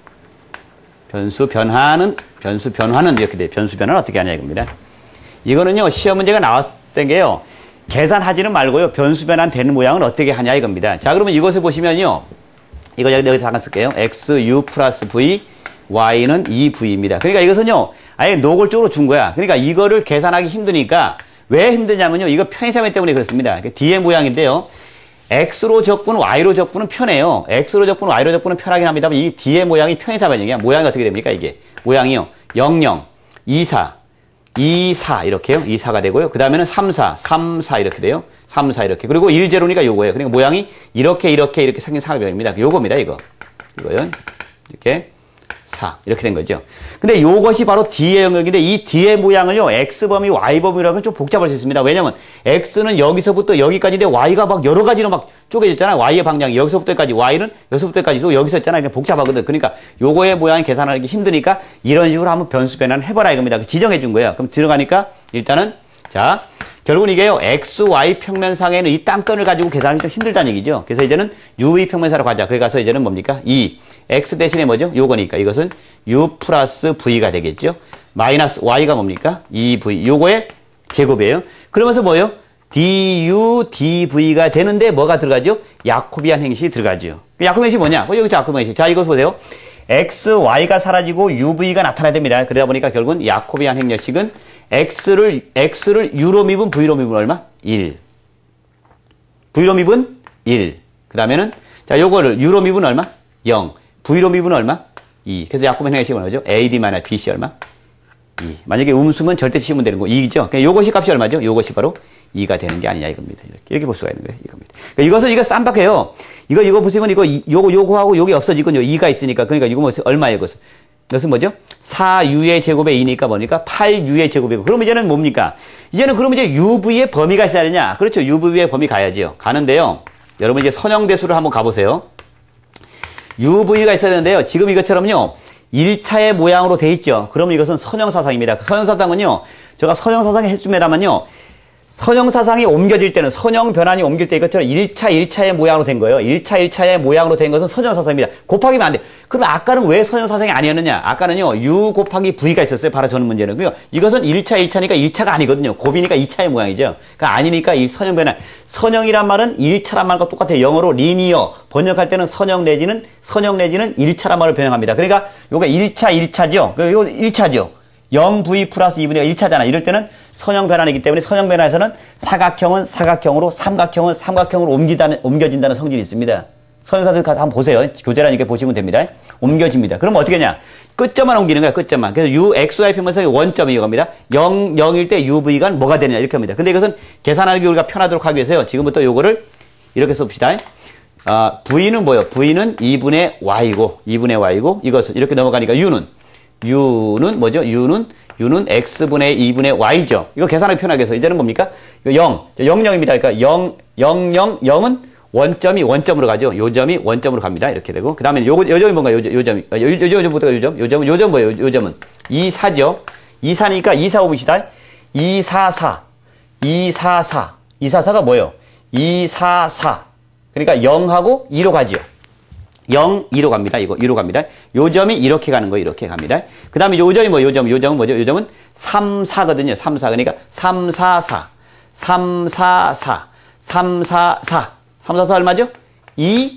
변수 변화는, 변수 변화는 이렇게 돼요. 변수 변화는 어떻게 하냐 이겁니다. 이거는요, 시험 문제가 나왔던 게요, 계산하지는 말고요, 변수 변환 되는 모양은 어떻게 하냐 이겁니다. 자, 그러면 이것을 보시면요, 이거 여기 잠깐 쓸게요. x, u 플러스 v, y는 이 v입니다. 그러니까 이것은요, 아예 노골적으로 준 거야. 그러니까 이거를 계산하기 힘드니까, 왜 힘드냐면요, 이거 편의사변 때문에 그렇습니다. D의 모양인데요, x로 적분, y로 적분은 편해요. x로 적분, y로 적분은 편하긴 합니다만, 이 D의 모양이 편의사변형이야. 모양이 어떻게 됩니까, 이게? 모양이요, 영, 영, 이, 사. 이, 사 이렇게요. 이, 사가 되고요. 그 다음에는 삼, 사, 삼, 사 이렇게 돼요. 삼, 사 이렇게. 그리고 일, 제로니까 요거예요. 그러니까 모양이 이렇게 이렇게 이렇게 생긴 사변입니다. 요겁니다. 이거. 이거요. 이렇게 사 이렇게 된 거죠. 근데 요것이 바로 D의 영역인데 이 D의 모양을요. X범위, Y범위라고 좀 복잡할 수 있습니다. 왜냐면 X는 여기서부터 여기까지인데 Y가 막 여러 가지로 막 쪼개졌잖아요. Y의 방향이 여기서부터 여기까지, Y는 여기서부터 여기까지 또 여기서 있잖아요. 복잡하거든. 그러니까 요거의 모양이 계산하기 힘드니까 이런 식으로 한번 변수 변환을 해봐라 이겁니다. 지정해 준 거예요. 그럼 들어가니까 일단은 자 결국은 이게요. X, Y 평면상에는 이 땅덩을 가지고 계산하기 좀 힘들다는 얘기죠. 그래서 이제는 유의 평면사로 가자. 거기 가서 이제는 뭡니까? 이. X 대신에 뭐죠? 요거니까. 이것은 U 플러스 V가 되겠죠. 마이너스 Y가 뭡니까? 이 브이. 요거의 제곱이에요. 그러면서 뭐예요? du, dv가 되는데 뭐가 들어가죠? 야코비안 행식이 들어가죠. 야코비안 행식이 뭐냐? 어, 여기서 야코비안 행식. 자, 이거 보세요. X, Y가 사라지고 유브이가 나타나야 됩니다. 그러다 보니까 결국은 야코비안 행렬식은 X를, X를 U로 미분, V로 미분 얼마? 일. V로 미분 일. 그 다음에는, 자, 요거를 U로 미분 얼마? 영. V로 미분 얼마? 이. 그래서 야코비안 행렬식은 뭐죠? 에이디-비씨 얼마? 이. 만약에 음수면 절대 치면 되는 거 이죠. 그러니까 요것이 값이 얼마죠? 요것이 바로 이가 되는 게 아니냐 이겁니다. 이렇게, 이렇게 볼 수가 있는 거예요. 이겁니다. 그러니까 이것은 이거 쌈박해요. 이거, 이거 보시면 이거, 요거, 요거하고 요게 없어지거든요. 이가 있으니까. 그러니까 이거 뭐 얼마예요, 이것은? 이것은 뭐죠? 사 유의 제곱의 이니까 뭐니까? 팔 유의 제곱이고. 그럼 이제는 뭡니까? 이제는 그러면 이제 유브이의 범위가 있어야 되냐? 그렇죠. 유브이의 범위 가야지요. 가는데요. 여러분 이제 선형대수를 한번 가보세요. 유브이가 있어야 되는데요. 지금 이것처럼요. 일 차의 모양으로 돼 있죠. 그러면 이것은 선형사상입니다. 선형사상은요. 제가 선형사상에 했습니다만요. 선형사상이 옮겨질 때는 선형 변환이 옮길 때 이것처럼 일 차 일 차의 모양으로 된 거예요. 일 차 일 차의 모양으로 된 것은 선형사상입니다. 곱하기면 안 돼. 그럼 아까는 왜 선형사상이 아니었느냐? 아까는요. U 곱하기 V가 있었어요. 바로 저는 문제는. 그리고 이것은 일 차 일 차니까 일 차가 아니거든요. 곱이니까 이 차의 모양이죠. 그러니까 아니니까 이 선형 변환. 선형이란 말은 일 차란 말과 똑같아요. 영어로 리니어. 번역할 때는 선형 내지는 선형 내지는 일 차란 말을 변형합니다. 그러니까 요거 일 차 일 차죠. 이거 일 차죠. 영 브이 플러스 이분의 일 차잖아. 이럴 때는 선형 변환이기 때문에 선형 변환에서는 사각형은 사각형으로 삼각형은 삼각형으로 옮기다는, 옮겨진다는 성질이 있습니다. 선형사상 한번 보세요. 교재라니까 보시면 됩니다. 옮겨집니다. 그럼 어떻게 하냐? 끝점만 옮기는 거야. 끝점만. 그래서 u, xy 표면서 원점이 이겁니다. 영, 영일 때 uv가 뭐가 되느냐 이렇게 합니다. 근데 이것은 계산하기 우리가 편하도록 하기 위해서요. 지금부터 요거를 이렇게 써봅시다. 아, v는 뭐예요? v는 이분의 y고 이분의 y고 이것은 이렇게 넘어가니까 u는 u는 뭐죠? u는 u는 x분의 이분의 y죠. 이거 계산하기 편하게 해서 이제는 뭡니까? 이거 영, 영, 영입니다. 그러니까 영, 영, 영, 영은 원점이 원점으로 가죠. 요점이 원점으로 갑니다. 이렇게 되고 그 다음에 요거 요점이 뭔가 요점, 요점이 요, 요, 요점부터가 요점, 요점은 요점 뭐예요? 요점은 이, 사죠. 이, 사니까 이, 사 봅시다. 이, 사, 사, 이, 사, 사, 이, 사, 사가 뭐예요? 이, 사, 사. 그러니까 영하고 이로 가죠. 영, 이로 갑니다. 이거 이로 갑니다. 요점이 이렇게 가는 거예요. 이렇게 갑니다. 그 다음에 요점이 뭐 요점, 요점은 뭐죠? 요점은 삼, 사거든요. 삼, 사. 그러니까 삼, 사, 사, 삼, 사, 사, 삼, 사, 사. 삼, 사, 사 얼마죠? 이,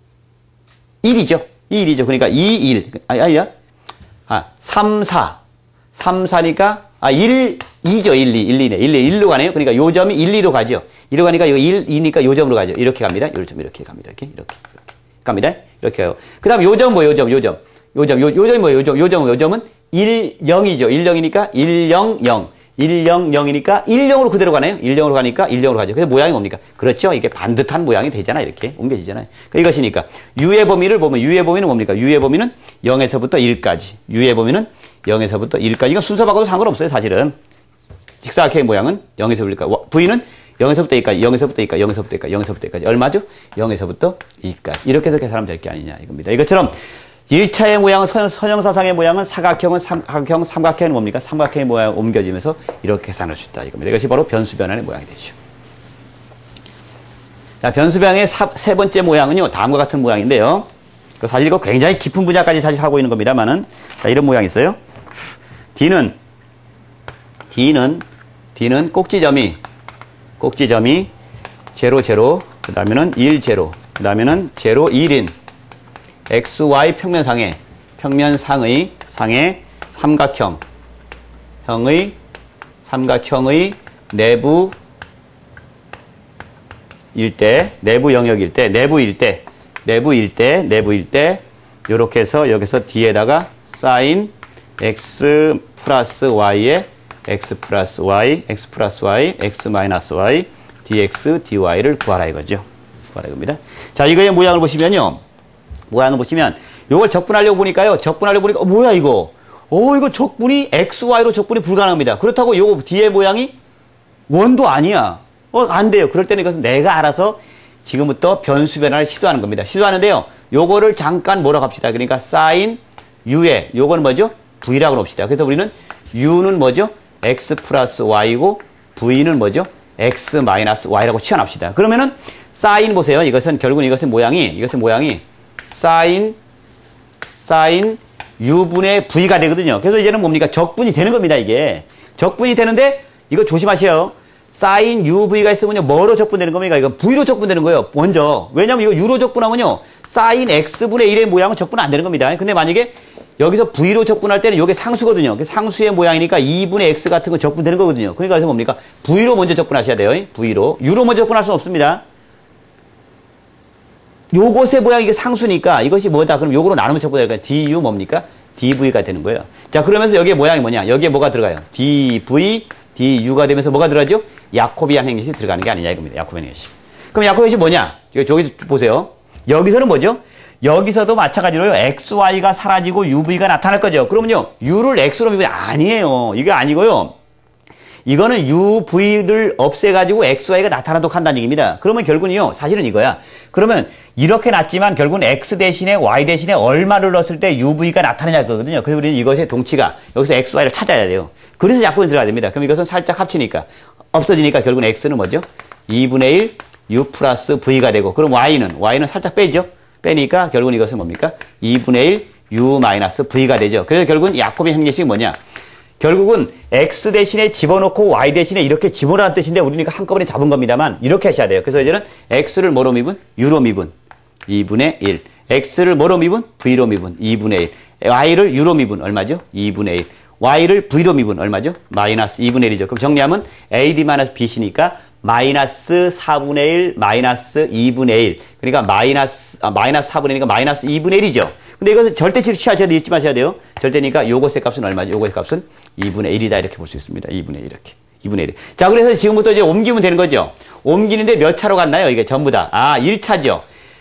일이죠. 이, 일이죠. 그러니까 이, 일. 아니, 아니야. 아, 삼, 사. 삼, 사니까, 아, 일, 이죠. 일, 이. 일, 이네. 일, 이. 일로 가네요. 그러니까 요점이 일, 이로 가죠. 이로 가니까 이거 일, 이니까 요점으로 가죠. 이렇게 갑니다. 요점 이렇게 갑니다. 이렇게, 이렇게, 이렇게. 갑니다. 이렇게 해요. 그 다음 요점 뭐 요점, 요점. 요점, 요, 요점이 뭐 요점, 요점은, 요점은 일, 영이죠. 일, 영이니까 일, 영, 영. 일, 영, 영이니까 일, 영으로 그대로 가네요. 일, 영으로 가니까 일, 영으로 가죠. 그래서 모양이 뭡니까? 그렇죠. 이게 반듯한 모양이 되잖아요. 이렇게 옮겨지잖아요. 그러니까 이것이니까 u의 범위를 보면 u의 범위는 뭡니까? u의 범위는 영에서부터 일까지. u의 범위는 영에서부터 일까지. 이건 순서 바꿔도 상관없어요. 사실은. 직사각형의 모양은 영에서 일까지. v는 영에서부터 이까지, 영에서부터 이까지, 영에서부터 이까지, 영에서부터 이까지. 얼마죠? 영에서부터 이까지. 이렇게 해서 계산하면 될 게 아니냐 이겁니다. 이것처럼 일 차의 모양은 선, 선형사상의 모양은 사각형은 삼각형, 삼각형은 뭡니까? 삼각형의 모양 옮겨지면서 이렇게 계산할 수 있다 이겁니다. 이것이 바로 변수변환의 모양이 되죠. 자, 변수변환의 사, 세 번째 모양은요. 다음과 같은 모양인데요. 사실 이거 굉장히 깊은 분야까지 사실 하고 있는 겁니다만은 자, 이런 모양이 있어요. D는 D는 D는 꼭지점이 꼭지점이 제로, 제로, 그 다음에는 일, 제로, 그 다음에는 제로, 일인 엑스 와이 평면상의, 평면상의, 상의 삼각형, 형의, 삼각형의 내부 일대, 내부 영역일 때, 내부 일대, 내부 일대, 내부 일대, 요렇게 해서 여기서 D에다가 사인 X 플러스 Y에 x 플러스 y, x 플러스 y, x 마이너스 y, dx, dy를 구하라 이거죠. 구하라 이겁니다. 자, 이거의 모양을 보시면요. 모양을 보시면, 요걸 적분하려고 보니까요. 적분하려고 보니까, 어, 뭐야, 이거? 어, 이거 적분이 x, y로 적분이 불가능합니다. 그렇다고 요거 뒤에 모양이 원도 아니야. 어, 안 돼요. 그럴 때는 이것은 내가 알아서 지금부터 변수 변환을 시도하는 겁니다. 시도하는데요. 요거를 잠깐 뭐라고 합시다. 그러니까 sin u에, 요거는 뭐죠? v라고 놓읍시다. 그래서 우리는 u는 뭐죠? x 플러스 y고 v는 뭐죠? x 마이너스 y라고 치환합시다. 그러면은 sin 보세요. 이것은 결국은 이것의 모양이 이것의 모양이 sin sin u분의 v가 되거든요. 그래서 이제는 뭡니까? 적분이 되는 겁니다. 이게 적분이 되는데 이거 조심하세요. sin uv가 있으면요 뭐로 적분되는 겁니까? 이거 v로 적분되는 거예요. 먼저 왜냐면 이거 u로 적분하면요 sin x분의 일의 모양은 적분 안 되는 겁니다. 근데 만약에 여기서 v로 적분할 때는 이게 상수거든요. 상수의 모양이니까 이분의 x 같은 거 적분되는 거거든요. 그러니까 그래서 뭡니까? v로 먼저 적분하셔야 돼요. v로. u로 먼저 적분할 수는 없습니다. 요것의 모양이 이게 상수니까 이것이 뭐다? 그럼 요거로 나누면 적분되니까 du 뭡니까? dv가 되는 거예요. 자, 그러면서 여기에 모양이 뭐냐? 여기에 뭐가 들어가요? dv, du가 되면서 뭐가 들어가죠? 야코비안 행렬이 들어가는 게 아니냐 이겁니다. 야코비안 행렬이. 그럼 야코비안 행렬이 뭐냐? 저기 보세요. 여기서는 뭐죠? 여기서도 마찬가지로요. 엑스 와이가 사라지고 유 브이가 나타날 거죠. 그러면요. U를 X로 미분 아니에요. 이게 아니고요. 이거는 유 브이를 없애가지고 엑스 와이가 나타나도록 한다는 얘기입니다. 그러면 결국은요. 사실은 이거야. 그러면 이렇게 났지만 결국은 X 대신에 Y 대신에 얼마를 넣었을 때 유 브이가 나타나냐 거거든요. 그래서 우리는 이것의 동치가 여기서 엑스 와이를 찾아야 돼요. 그래서 약분이 들어가야 됩니다. 그럼 이것은 살짝 합치니까 없어지니까 결국은 X는 뭐죠? 이분의 일 U 플러스 V가 되고 그럼 Y는 Y는 살짝 빼죠. 빼니까 결국은 이것은 뭡니까? 이분의 일 U 마이너스 V가 되죠. 그래서 결국은 야코비 형제식이 뭐냐? 결국은 X 대신에 집어넣고 Y 대신에 이렇게 집어넣은 뜻인데 우리는 이거 한꺼번에 잡은 겁니다만 이렇게 하셔야 돼요. 그래서 이제는 X를 뭐로 미분? U로 미분 이분의 일. X를 뭐로 미분? V로 미분 이분의 일. Y를 U로 미분 얼마죠? 이분의 일. Y를 V로 미분 얼마죠? 마이너스 이분의 일이죠. 그럼 정리하면 에이 디 마이너스 비 씨니까 마이너스 사분의 일 마이너스 이분의 일. 그러니까 마이너스, 아, 마이너스 사분의 일이니까 마이너스 이분의 일이죠. 근데 이것은 절대치를 취하셔야 잊지 마셔야 돼요. 절대니까 요것의 값은 얼마죠? 요것의 값은 이분의 일이다. 이렇게 볼 수 있습니다. 이분의 일 이렇게. 이분의 일. 자, 그래서 지금부터 이제 옮기면 되는 거죠. 옮기는데 몇 차로 갔나요? 이게 전부 다. 아, 일 차죠.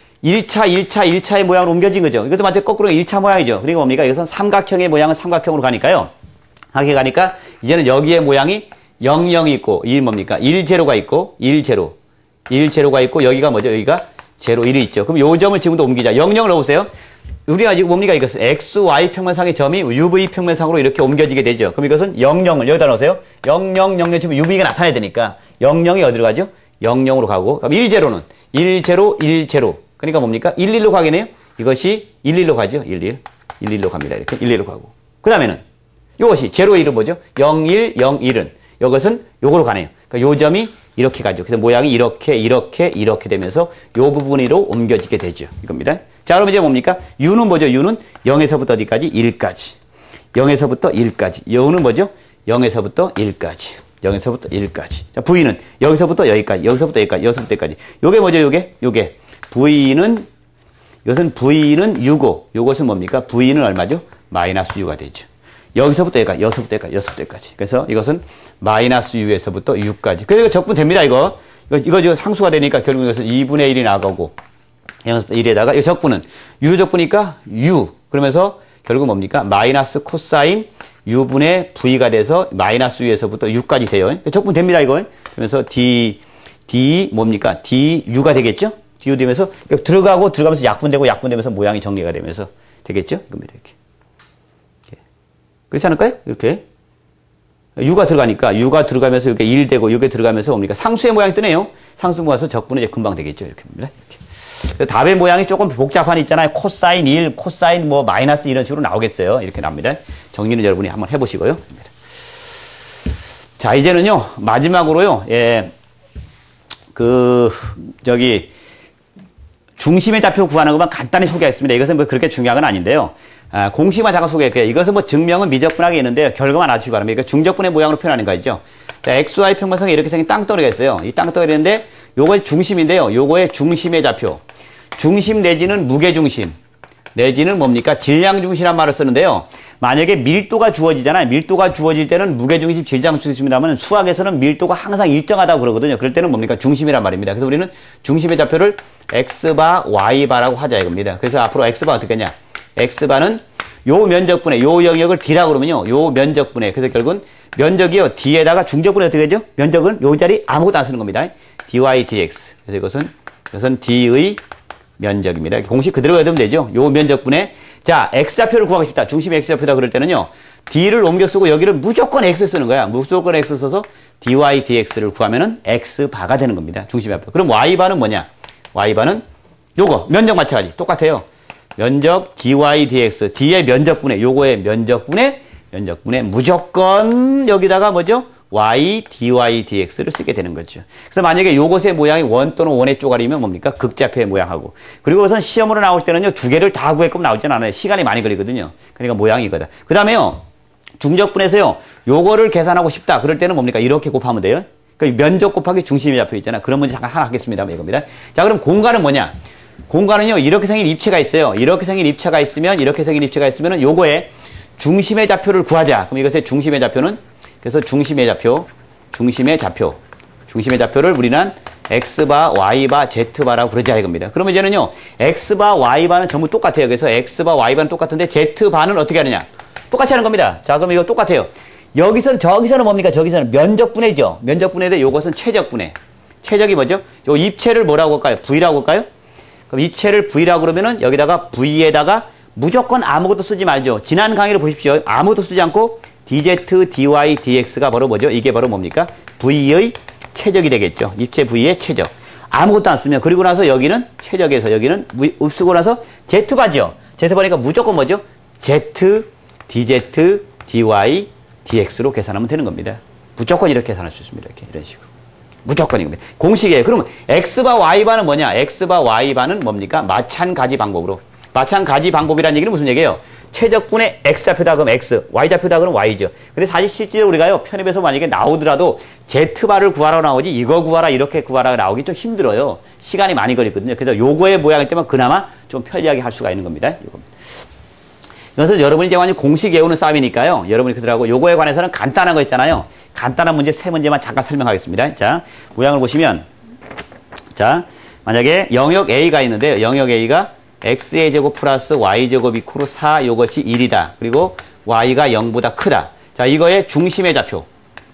일 차, 일 차, 일 차의 모양으로 옮겨진 거죠. 이것도 마치 거꾸로 일 차 모양이죠. 그러니까 뭡니까? 이것은 삼각형의 모양은 삼각형으로 가니까요. 하게 가니까 이제는 여기에 모양이 영영이 있고 일 뭡니까? 일 제로가 있고 일 제로. 일 제로가 있고 여기가 뭐죠? 여기가 제로 일이 있죠. 그럼 요 점을 지금도 옮기자. 영영을 넣으세요. 우리가 지금 뭡니까? 이것은 엑스 와이 평면상의 점이 유 브이 평면상으로 이렇게 옮겨지게 되죠. 그럼 이것은 영영을 여기다 넣으세요. 영영, 영영 치면 유 브이가 나타나야 되니까 영영이 어디로 가죠? 영영으로 가고 그럼 일 제로는 일 제로, 일 제로. 그러니까 뭡니까? 일 일로 가겠네요. 이것이 일 일로 가죠. 일 일. 일 일로 갑니다. 이렇게 일 일로 가고. 그 다음에는 이것이 제로 일은 뭐죠? 영 일, 영 일은 이것은 요거로 가네요. 그러니까 요 점이 이렇게 가죠. 그래서 모양이 이렇게 이렇게 이렇게 되면서 요 부분으로 옮겨지게 되죠. 이겁니다. 자, 그럼 이제 뭡니까? U는 뭐죠? U는 영에서부터 어디까지? 일까지. 영에서부터 일까지. U는 뭐죠? 영에서부터 일까지. 영에서부터 일까지. 자, V는 여기서부터 여기까지. 여기서부터 여기까지. 여기서부터 여기까지. 요게 뭐죠? 요게? 요게. V는 이것은 V는 U고 요것은 뭡니까? V는 얼마죠? 마이너스 U가 되죠. 여기서부터 여기까지, 여기서부터 여기까지, 여기서부터 여기까지. 그래서 이것은 마이너스 U에서부터 U까지. 그래서 적분됩니다, 이거. 이거, 이거, 이거 상수가 되니까 결국 이것은 이분의 일이 나가고, 영에서부터 일에다가, 이 적분은, U 적분이니까 U. 그러면서 결국 뭡니까? 마이너스 코사인 U분의 V가 돼서 마이너스 U에서부터 U까지 돼요. 적분됩니다, 이거. 그러면서 D, D 뭡니까? D, U가 되겠죠? D, U 되면서 들어가고 들어가면서 약분되고 약분되면서 모양이 정리가 되면서 되겠죠? 이겁니다, 이렇게. 그렇지 않을까요? 이렇게. U가 들어가니까, U가 들어가면서 이렇게 일 되고, 이게 들어가면서 뭡니까? 상수의 모양이 뜨네요. 상수 모아서 적분은 이제 금방 되겠죠. 이렇게. 이렇게. 답의 모양이 조금 복잡한 있잖아요. 코사인 일, 코사인 뭐 마이너스 이런 식으로 나오겠어요. 이렇게 나옵니다. 정리는 여러분이 한번 해보시고요. 자, 이제는요, 마지막으로요, 예, 그, 저기, 중심의 좌표 구하는 것만 간단히 소개하겠습니다. 이것은 뭐 그렇게 중요한 건 아닌데요. 아, 공식만 잠깐 소개할게요. 이것은 뭐 증명은 미적분하게 있는데요. 결과만 알아주시기 바랍니다. 그러니까 중적분의 모양으로 표현하는 거 있죠. 자, 엑스 와이 평면상에 이렇게 생긴 땅덩어리가 있어요. 이 땅덩어리인데 요거 중심인데요. 요거의 중심의 좌표. 중심 내지는 무게중심. 내지는 뭡니까? 질량중심이란 말을 쓰는데요. 만약에 밀도가 주어지잖아요. 밀도가 주어질 때는 무게중심, 질량중심이라면 수학에서는 밀도가 항상 일정하다고 그러거든요. 그럴 때는 뭡니까? 중심이란 말입니다. 그래서 우리는 중심의 좌표를 X바, Y바라고 하자 이겁니다. 그래서 앞으로 X바가 어떻게 하냐? X바는 요 면적분의 요 영역을 D라고 그러면요. 요 면적분의 그래서 결국은 면적이요. D에다가 중적분이 어떻게 되죠? 면적은 요 자리 아무것도 안 쓰는 겁니다. dy dx. 그래서 이것은 이것은 D의 면적입니다. 공식 그대로 외우면 되죠. 요 면적분의 자, X좌표를 구하고 싶다. 중심이 X좌표다 그럴 때는요. D를 옮겨 쓰고 여기를 무조건 X 쓰는 거야. 무조건 X 써서 dy dx를 구하면은 X바가 되는 겁니다. 중심의 좌표. 그럼 Y바는 뭐냐? Y바는 요거 면적 마찬가지. 똑같아요. 면적 dy dx. D의 면적분의 요거의 면적분의 면적분의 무조건 여기다가 뭐죠? y dy dx를 쓰게 되는 거죠. 그래서 만약에 요것의 모양이 원 또는 원의 쪼가리면 뭡니까? 극좌표의 모양하고. 그리고 우선 시험으로 나올 때는요. 두 개를 다 구할 거면 나오진 않아요. 시간이 많이 걸리거든요. 그러니까 모양이 이거다. 그 다음에요. 중적분에서요. 요거를 계산하고 싶다. 그럴 때는 뭡니까? 이렇게 곱하면 돼요. 그러니까 면적 곱하기 중심의 좌표 있잖아. 그런 문제 잠깐 하나 하겠습니다. 이겁니다. 자, 그럼 공간은 뭐냐? 공간은요. 이렇게 생긴 입체가 있어요. 이렇게 생긴 입체가 있으면 이렇게 생긴 입체가 있으면은 요거에 중심의 좌표를 구하자. 그럼 이것의 중심의 좌표는 그래서 중심의 좌표, 중심의 좌표, 중심의 좌표를 우리는 X바, Y바, Z바라고 그러자 이겁니다. 그러면 이제는요, X바, Y바는 전부 똑같아요. 그래서 X바, Y바는 똑같은데 Z바는 어떻게 하느냐? 똑같이 하는 겁니다. 자, 그럼 이거 똑같아요. 여기서는, 저기서는 뭡니까? 저기서는 면적분해죠. 면적분해인데 요것은 최적분해. 최적이 뭐죠? 요 입체를 뭐라고 할까요? V라고 할까요? 그럼 입체를 V라고 그러면은 여기다가 V에다가 무조건 아무것도 쓰지 말죠. 지난 강의를 보십시오. 아무것도 쓰지 않고 dz, dy, dx가 바로 뭐죠? 이게 바로 뭡니까? V의 최적이 되겠죠. 입체 V의 최적. 아무것도 안 쓰면, 그리고 나서 여기는 최적에서 여기는 쓰고 나서 Z바죠. Z바니까 무조건 뭐죠? Z, dz, dy, dx로 계산하면 되는 겁니다. 무조건 이렇게 계산할 수 있습니다. 이렇게, 이런 식으로. 무조건입니다. 공식이에요. 그러면 X바, Y바는 뭐냐? X바, Y바는 뭡니까? 마찬가지 방법으로. 마찬가지 방법이라는 얘기는 무슨 얘기예요? 최적분의 X좌표다 그러면 X, Y좌표다 그러면 Y죠. 근데 사실 실제로 우리가요, 편입에서 만약에 나오더라도 Z바를 구하라고 나오지, 이거 구하라, 이렇게 구하라 나오기 좀 힘들어요. 시간이 많이 걸리거든요. 그래서 요거의 모양일 때만 그나마 좀 편리하게 할 수가 있는 겁니다. 요겁니다. 그래서 여러분이 이제 완전 공식 외우는 싸움이니까요. 여러분이 그들하고 요거에 관해서는 간단한 거 있잖아요. 간단한 문제 세 문제만 잠깐 설명하겠습니다. 자, 모양을 보시면, 자, 만약에 영역 A가 있는데요. 영역 A가 x의 제곱 플러스 y제곱 이코로 사, 요것이 일이다. 그리고 y가 영보다 크다. 자, 이거의 중심의 좌표.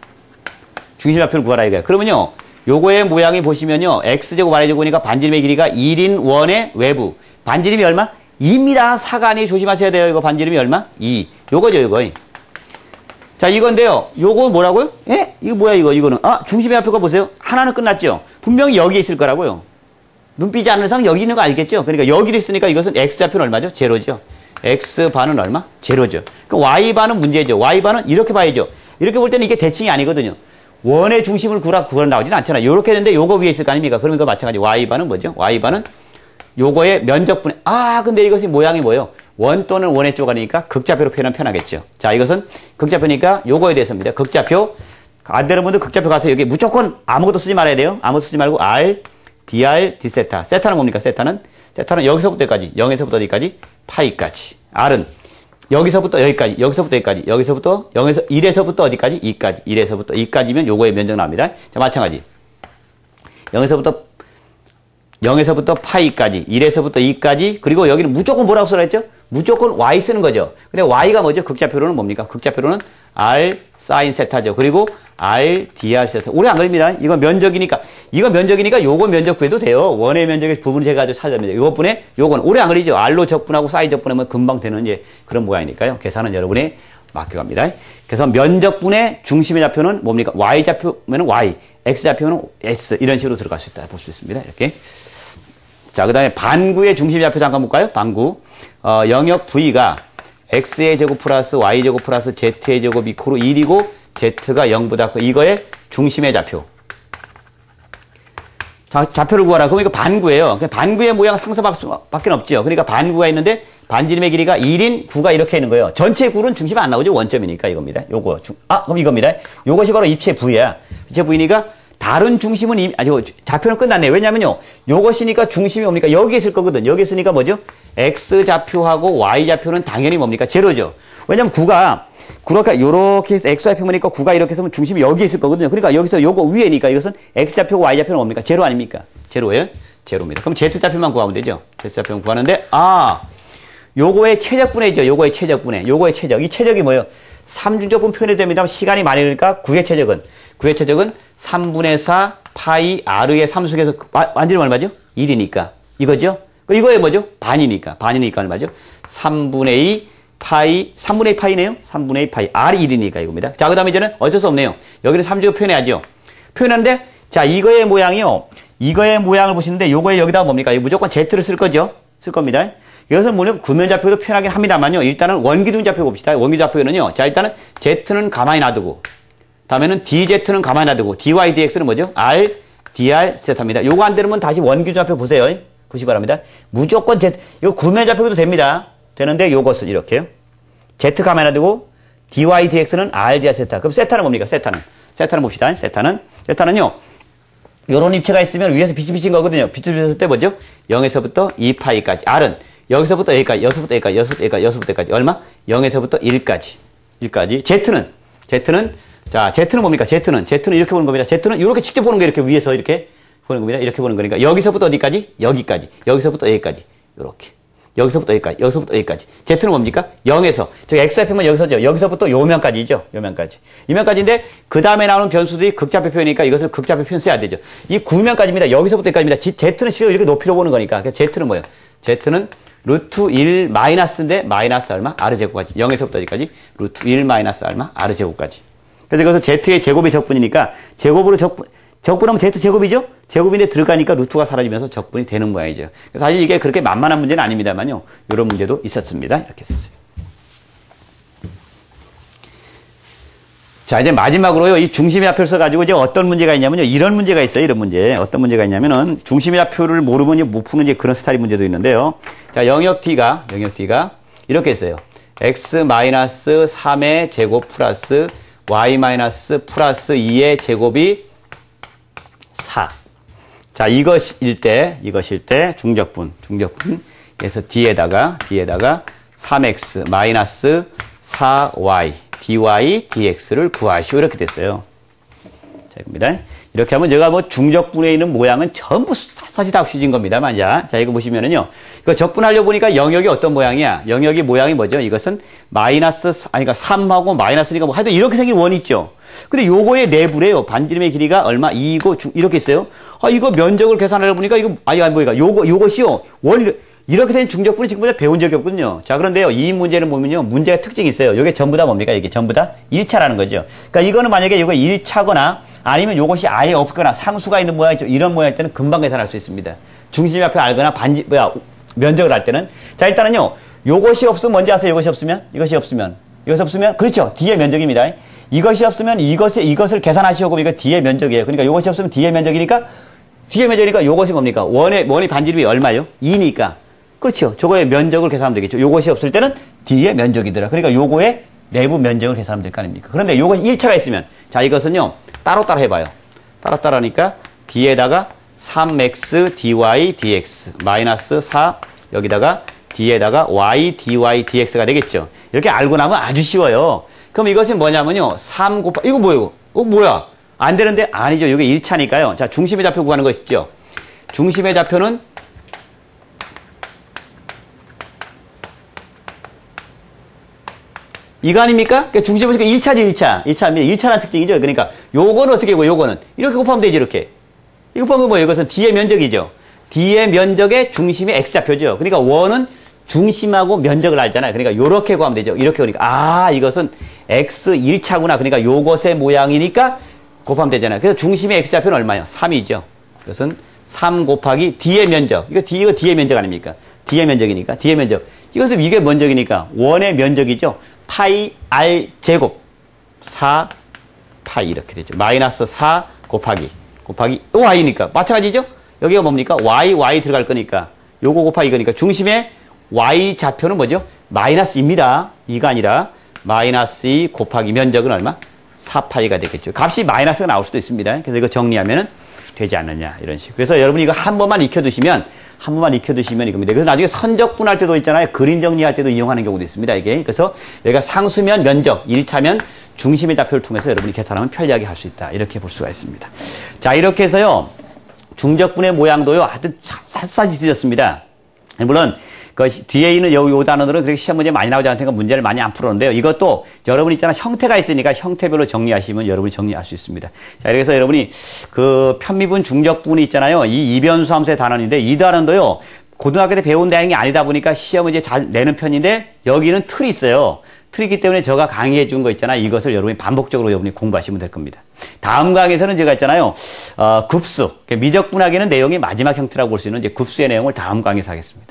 중심의 좌표를 구하라 이거예요. 그러면요, 요거의 모양이 보시면요, x제곱 y제곱이니까 반지름의 길이가 일인 원의 외부. 반지름이 얼마? 이입니다. 사간이 조심하셔야 돼요. 이거 반지름이 얼마? 이. 요거죠, 요거. 자, 이건데요. 요거 뭐라고요? 예? 이거 뭐야, 이거, 이거는. 아, 중심의 좌표가 보세요. 하나는 끝났죠? 분명히 여기에 있을 거라고요. 눈빛이 않는 이상 여기 있는 거 알겠죠? 그러니까 여기를 있으니까 이것은 x좌표는 얼마죠? 제로죠. x반은 얼마? 제로죠. 그럼 y반은 문제죠. y반은 이렇게 봐야죠. 이렇게 볼 때는 이게 대칭이 아니거든요. 원의 중심을 구라, 구하러 나오지는 않잖아요. 요렇게 했는데 요거 위에 있을 거 아닙니까? 그럼 이거 마찬가지. y반은 뭐죠? y반은 요거의 면적분해. 아, 근데 이것이 모양이 뭐예요? 원 또는 원의 쪼가리니까 극좌표로 표현하면 편하겠죠. 자, 이것은 극좌표니까 요거에 대해서입니다. 극좌표. 안 되는 분들 극좌표 가서 여기 무조건 아무것도 쓰지 말아야 돼요. 아무것도 쓰지 말고 R, dr, d세타. 세타는 뭡니까? 세타는? 세타는 여기서부터 여기까지. 영에서부터 어디까지? 파이까지. R은 여기서부터 여기까지. 여기서부터 여기까지. 여기서부터 영에서 일에서부터 어디까지? 이까지. 일에서부터 이까지면 요거의 면적 나옵니다. 자, 마찬가지. 영에서부터 영에서부터 파이까지. 일에서부터 이까지. 그리고 여기는 무조건 뭐라고 써라 했죠? 무조건 y 쓰는 거죠. 근데 y가 뭐죠? 극좌표로는 뭡니까? 극좌표로는 r 사인 세타죠. 그리고 r dr 세타. 오래 안 걸립니다. 이건 면적이니까. 이거 면적이니까 요거 면적 구해도 돼요. 원의 면적의 부분을 제가 가지고 찾아냅니다. 요것분에 요건 오래 안 걸리죠. r로 적분하고 사인 적분하면 금방 되는 이제 그런 모양이니까요. 계산은 여러분이 맡겨갑니다. 그래서 면적분의 중심의 좌표는 뭡니까? y 좌표면은 y, x 좌표는 s 이런 식으로 들어갈 수 있다 볼 수 있습니다. 이렇게. 자, 그 다음에 반구의 중심의 좌표 잠깐 볼까요? 반구. 어, 영역 V가 x의 제곱 플러스 y제곱 플러스 z의 제곱 이코로 일이고 z가 영보다 크. 이거의 중심의 좌표. 자, 좌표를 구하라. 그럼 이거 반구예요. 반구의 모양 상서밖에 없죠. 그러니까 반구가 있는데 반지름의 길이가 일인 구가 이렇게 있는 거예요. 전체 구는 중심이 안 나오죠. 원점이니까 이겁니다. 요거. 아, 그럼 이겁니다. 요것이 바로 입체 V야. 입체 V니까 다른 중심은 이미, 아주 좌표는 끝났네요. 왜냐면요. 요것이니까 중심이 뭡니까? 여기 있을 거거든. 여기 있으니까 뭐죠? X 좌표하고 Y 좌표는 당연히 뭡니까? 제로죠. 왜냐면 구가, 그렇게, 요렇게 해서 X 좌표니까 구가 이렇게 쓰면 중심이 여기 있을 거거든요. 그러니까 여기서 요거 위에니까 이것은 X 좌표고 Y 좌표는 뭡니까? 제로 아닙니까? 제로예요? 제로입니다. 그럼 Z 좌표만 구하면 되죠. Z 좌표만 구하는데, 아, 요거의 최적분해죠. 요거의 최적분해. 요거의 최적. 이 최적이 뭐예요? 삼중적분 표현이 됩니다. 시간이 많이 걸리니까 구의 최적은, 구의 최적은 삼분의 사 파이 R의 삼수에서 완전히 얼마죠? 일이니까. 이거죠? 이거에 뭐죠? 반이니까. 반이니까 얼마죠? 삼분의 이 파이, 삼분의 이 파이네요? 삼분의 이 파이. R이 일이니까 이겁니다. 자, 그 다음에 이제는 어쩔 수 없네요. 여기를 삼중적으로 표현해야죠. 표현하는데, 자, 이거의 모양이요. 이거의 모양을 보시는데, 요거에 여기다 뭡니까? 무조건 Z를 쓸 거죠? 쓸 겁니다. 이것은 뭐냐면 구면좌표도 표현하긴 합니다만요. 일단은 원기둥좌표 봅시다. 원기둥좌표는요. 자, 일단은 Z는 가만히 놔두고, 다음에는 디제트는 가만히 놔두고, dy, dx는 뭐죠? R, dr, 세타입니다. 요거 안 되면 다시 원기둥좌표 보세요. 보시기 바랍니다. 무조건 Z, 이거 구면좌표도 됩니다. 되는데 요것은 이렇게요. Z 가만히 놔두고, dy, dx는 R, dr, 세타. 그럼 세타는 뭡니까? 세타는. 세타는 봅시다. 세타는. 세타는요. 요런 입체가 있으면 위에서 빛이 비친 거거든요. 빛이 비쳤을 때 뭐죠? 영에서부터 이 파이까지. R은 여기서부터 여기까지, 여기서부터 여기까지, 여기서부터 여기까지, 여기서부터 여기까지. 얼마? 영에서부터 일까지. 일까지. Z는, Z는, 자, Z는 뭡니까? Z는, Z는 이렇게 보는 겁니다. Z는 이렇게 직접 보는 거 이렇게 위에서 이렇게. 보는 겁니다. 이렇게 보는 거니까 여기서부터 어디까지? 여기까지. 여기서부터 여기까지. 이렇게. 여기서부터 여기까지. 여기서부터 여기까지. Z는 뭡니까? 영에서. 저기 X좌표면 여기서죠. 여기서부터 요 면까지죠. 요 면까지. 이 면까지인데 그 다음에 나오는 변수들이 극좌표 표현이니까 이것을 극좌표 표현 써야 되죠. 이 구면까지입니다. 여기서부터 여기까지입니다. Z는 실제로 이렇게 높이로 보는 거니까. Z는 뭐예요? Z는 루트 일 마이너스인데 마이너스 얼마? R 제곱까지. 영에서부터 여기까지. 루트 일 마이너스 얼마? R 제곱까지. 그래서 이것은 Z의 제곱이 적분이니까 제곱으로 적분, 적분하면 Z 제곱이죠? 제곱인데 들어가니까 루트가 사라지면서 적분이 되는 모양이죠. 그래서 사실 이게 그렇게 만만한 문제는 아닙니다만요. 이런 문제도 있었습니다. 이렇게 썼어요. 자, 이제 마지막으로요. 이 중심의 좌표를 써가지고 이제 어떤 문제가 있냐면요. 이런 문제가 있어요. 이런 문제. 어떤 문제가 있냐면은 중심의 좌표를 모르면 이제 못 푸는 이제 그런 스타일 문제도 있는데요. 자, 영역 T가, 영역 T가 이렇게 했어요. X 마이너스 삼의 제곱 플러스 Y 마이너스 플러스 이의 제곱이 사. 자, 이것일 때, 이것일 때, 중적분, 중적분. 그래서 D에다가, D에다가 삼 엑스 마이너스 사 와이, dy, dx를 구하시오. 이렇게 됐어요. 자, 이겁니다. 이렇게 하면 제가 뭐 중적분에 있는 모양은 전부 사실 다 없어진 겁니다만, 자, 자, 이거 보시면은요. 이거 적분하려고 보니까 영역이 어떤 모양이야? 영역이 모양이 뭐죠? 이것은 마이너스, 아니, 그러니까 삼하고 마이너스니까 뭐 하여튼 이렇게 생긴 원이 있죠. 근데 요거의 내부래요. 반지름의 길이가 얼마? 이고, 이렇게 있어요. 아, 이거 면적을 계산하려고 보니까 이거, 아니, 아니, 뭐니까 요거, 요것이요. 원, 이렇게 된 중적분이 지금부터 배운 적이 없거든요. 자, 그런데요. 이 문제는 보면요. 문제가 특징이 있어요. 이게 전부 다 뭡니까? 이게 전부 다 일 차라는 거죠. 그러니까 이거는 만약에 이거 일 차거나 아니면 요것이 아예 없거나 상수가 있는 모양이죠. 이런 모양일 때는 금방 계산할 수 있습니다. 중심 앞에 알거나 반지, 뭐야, 면적을 할 때는. 자, 일단은요. 요것이 없으면 뭔지 아세요? 이것이 없으면? 이것이 없으면. 이것이 없으면? 그렇죠. D의 면적입니다. 이것이 없으면 이것을, 이것을 계산하시고 이거 D의 면적이에요. 그러니까 요것이 없으면 D의 면적이니까 D의 면적이니까 요것이 뭡니까? 원의, 원의 반지름이 얼마요? 이니까. 그렇죠. 저거의 면적을 계산하면 되겠죠. 요것이 없을 때는 D의 면적이더라. 그러니까 요거의 내부 면적을 계산하면 될 거 아닙니까? 그런데 요것이 일 차가 있으면, 자, 이것은요, 따로따로 해봐요. 따로따로 하니까 D에다가 삼 엑스 dy dx 마이너스 사, 여기다가 D에다가 y dy dx가 되겠죠. 이렇게 알고 나면 아주 쉬워요. 그럼 이것은 뭐냐면요, 삼 곱하, 이거 뭐예요? 어, 뭐야? 안 되는데? 아니죠. 이게 일 차니까요. 자, 중심의 좌표 구하는 거 있죠. 중심의 좌표는 이거 아닙니까? 그러니까 중심을 보니까 일 차지, 일 차. 일 차입니다. 일 차라는 특징이죠. 그러니까 요거는 어떻게 하고 요거는 이렇게 곱하면 되지, 이렇게. 이거 곱하면 뭐예요? 이것은 D의 면적이죠. D의 면적의 중심의 X좌표죠. 그러니까 원은 중심하고 면적을 알잖아요. 그러니까 요렇게 구하면 되죠. 이렇게 보니까 아, 이것은 X 일 차구나. 그러니까 요것의 모양이니까 곱하면 되잖아요. 그래서 중심의 X좌표는 얼마예요? 삼이죠. 그것은 삼 곱하기 D의 면적. 이거 D, 이거 D의 면적 아닙니까? D의 면적이니까. D의 면적. 이것은 이게 면적이니까 원의 면적이죠. 파이 R 제곱 사 파이 이렇게 되죠. 마이너스 사 곱하기 곱하기 또 Y니까 마찬가지죠. 여기가 뭡니까? Y, Y 들어갈 거니까 요거 곱하기 이거니까 중심의 Y 좌표는 뭐죠? 마이너스입니다. 이가 아니라 마이너스 이 곱하기 면적은 얼마? 사 파이가 되겠죠. 값이 마이너스가 나올 수도 있습니다. 그래서 이거 정리하면은 되지 않느냐 이런 식. 그래서 여러분이 이거 한 번만 익혀두시면 한 번만 익혀두시면 이겁니다. 그래서 나중에 선적분할 때도 있잖아요. 그림 정리할 때도 이용하는 경우도 있습니다. 이게. 그래서 여기가 상수면 면적, 일 차면 중심의 좌표를 통해서 여러분이 계산하면 편리하게 할 수 있다. 이렇게 볼 수가 있습니다. 자, 이렇게 해서요. 중적분의 모양도요. 아주 샅샅이 뒤졌습니다. 물론 그 뒤에 있는 요, 요 단어들은 그렇게 시험 문제 많이 나오지 않으니까 문제를 많이 안 풀었는데요. 이것도 여러분 있잖아 형태가 있으니까 형태별로 정리하시면 여러분이 정리할 수 있습니다. 자, 그래서 여러분이 그 편미분 중적분이 있잖아요. 이 이변수 함수의 단원인데 이 단원도요. 고등학교 때 배운 내용이 아니다 보니까 시험 문제 잘 내는 편인데 여기는 틀이 있어요. 틀이기 때문에 제가 강의해 준 거 있잖아요. 이것을 여러분이 반복적으로 여러분이 공부하시면 될 겁니다. 다음 강의에서는 제가 있잖아요. 어, 급수, 미적분하기는 내용이 마지막 형태라고 볼 수 있는 이제 급수의 내용을 다음 강의에서 하겠습니다.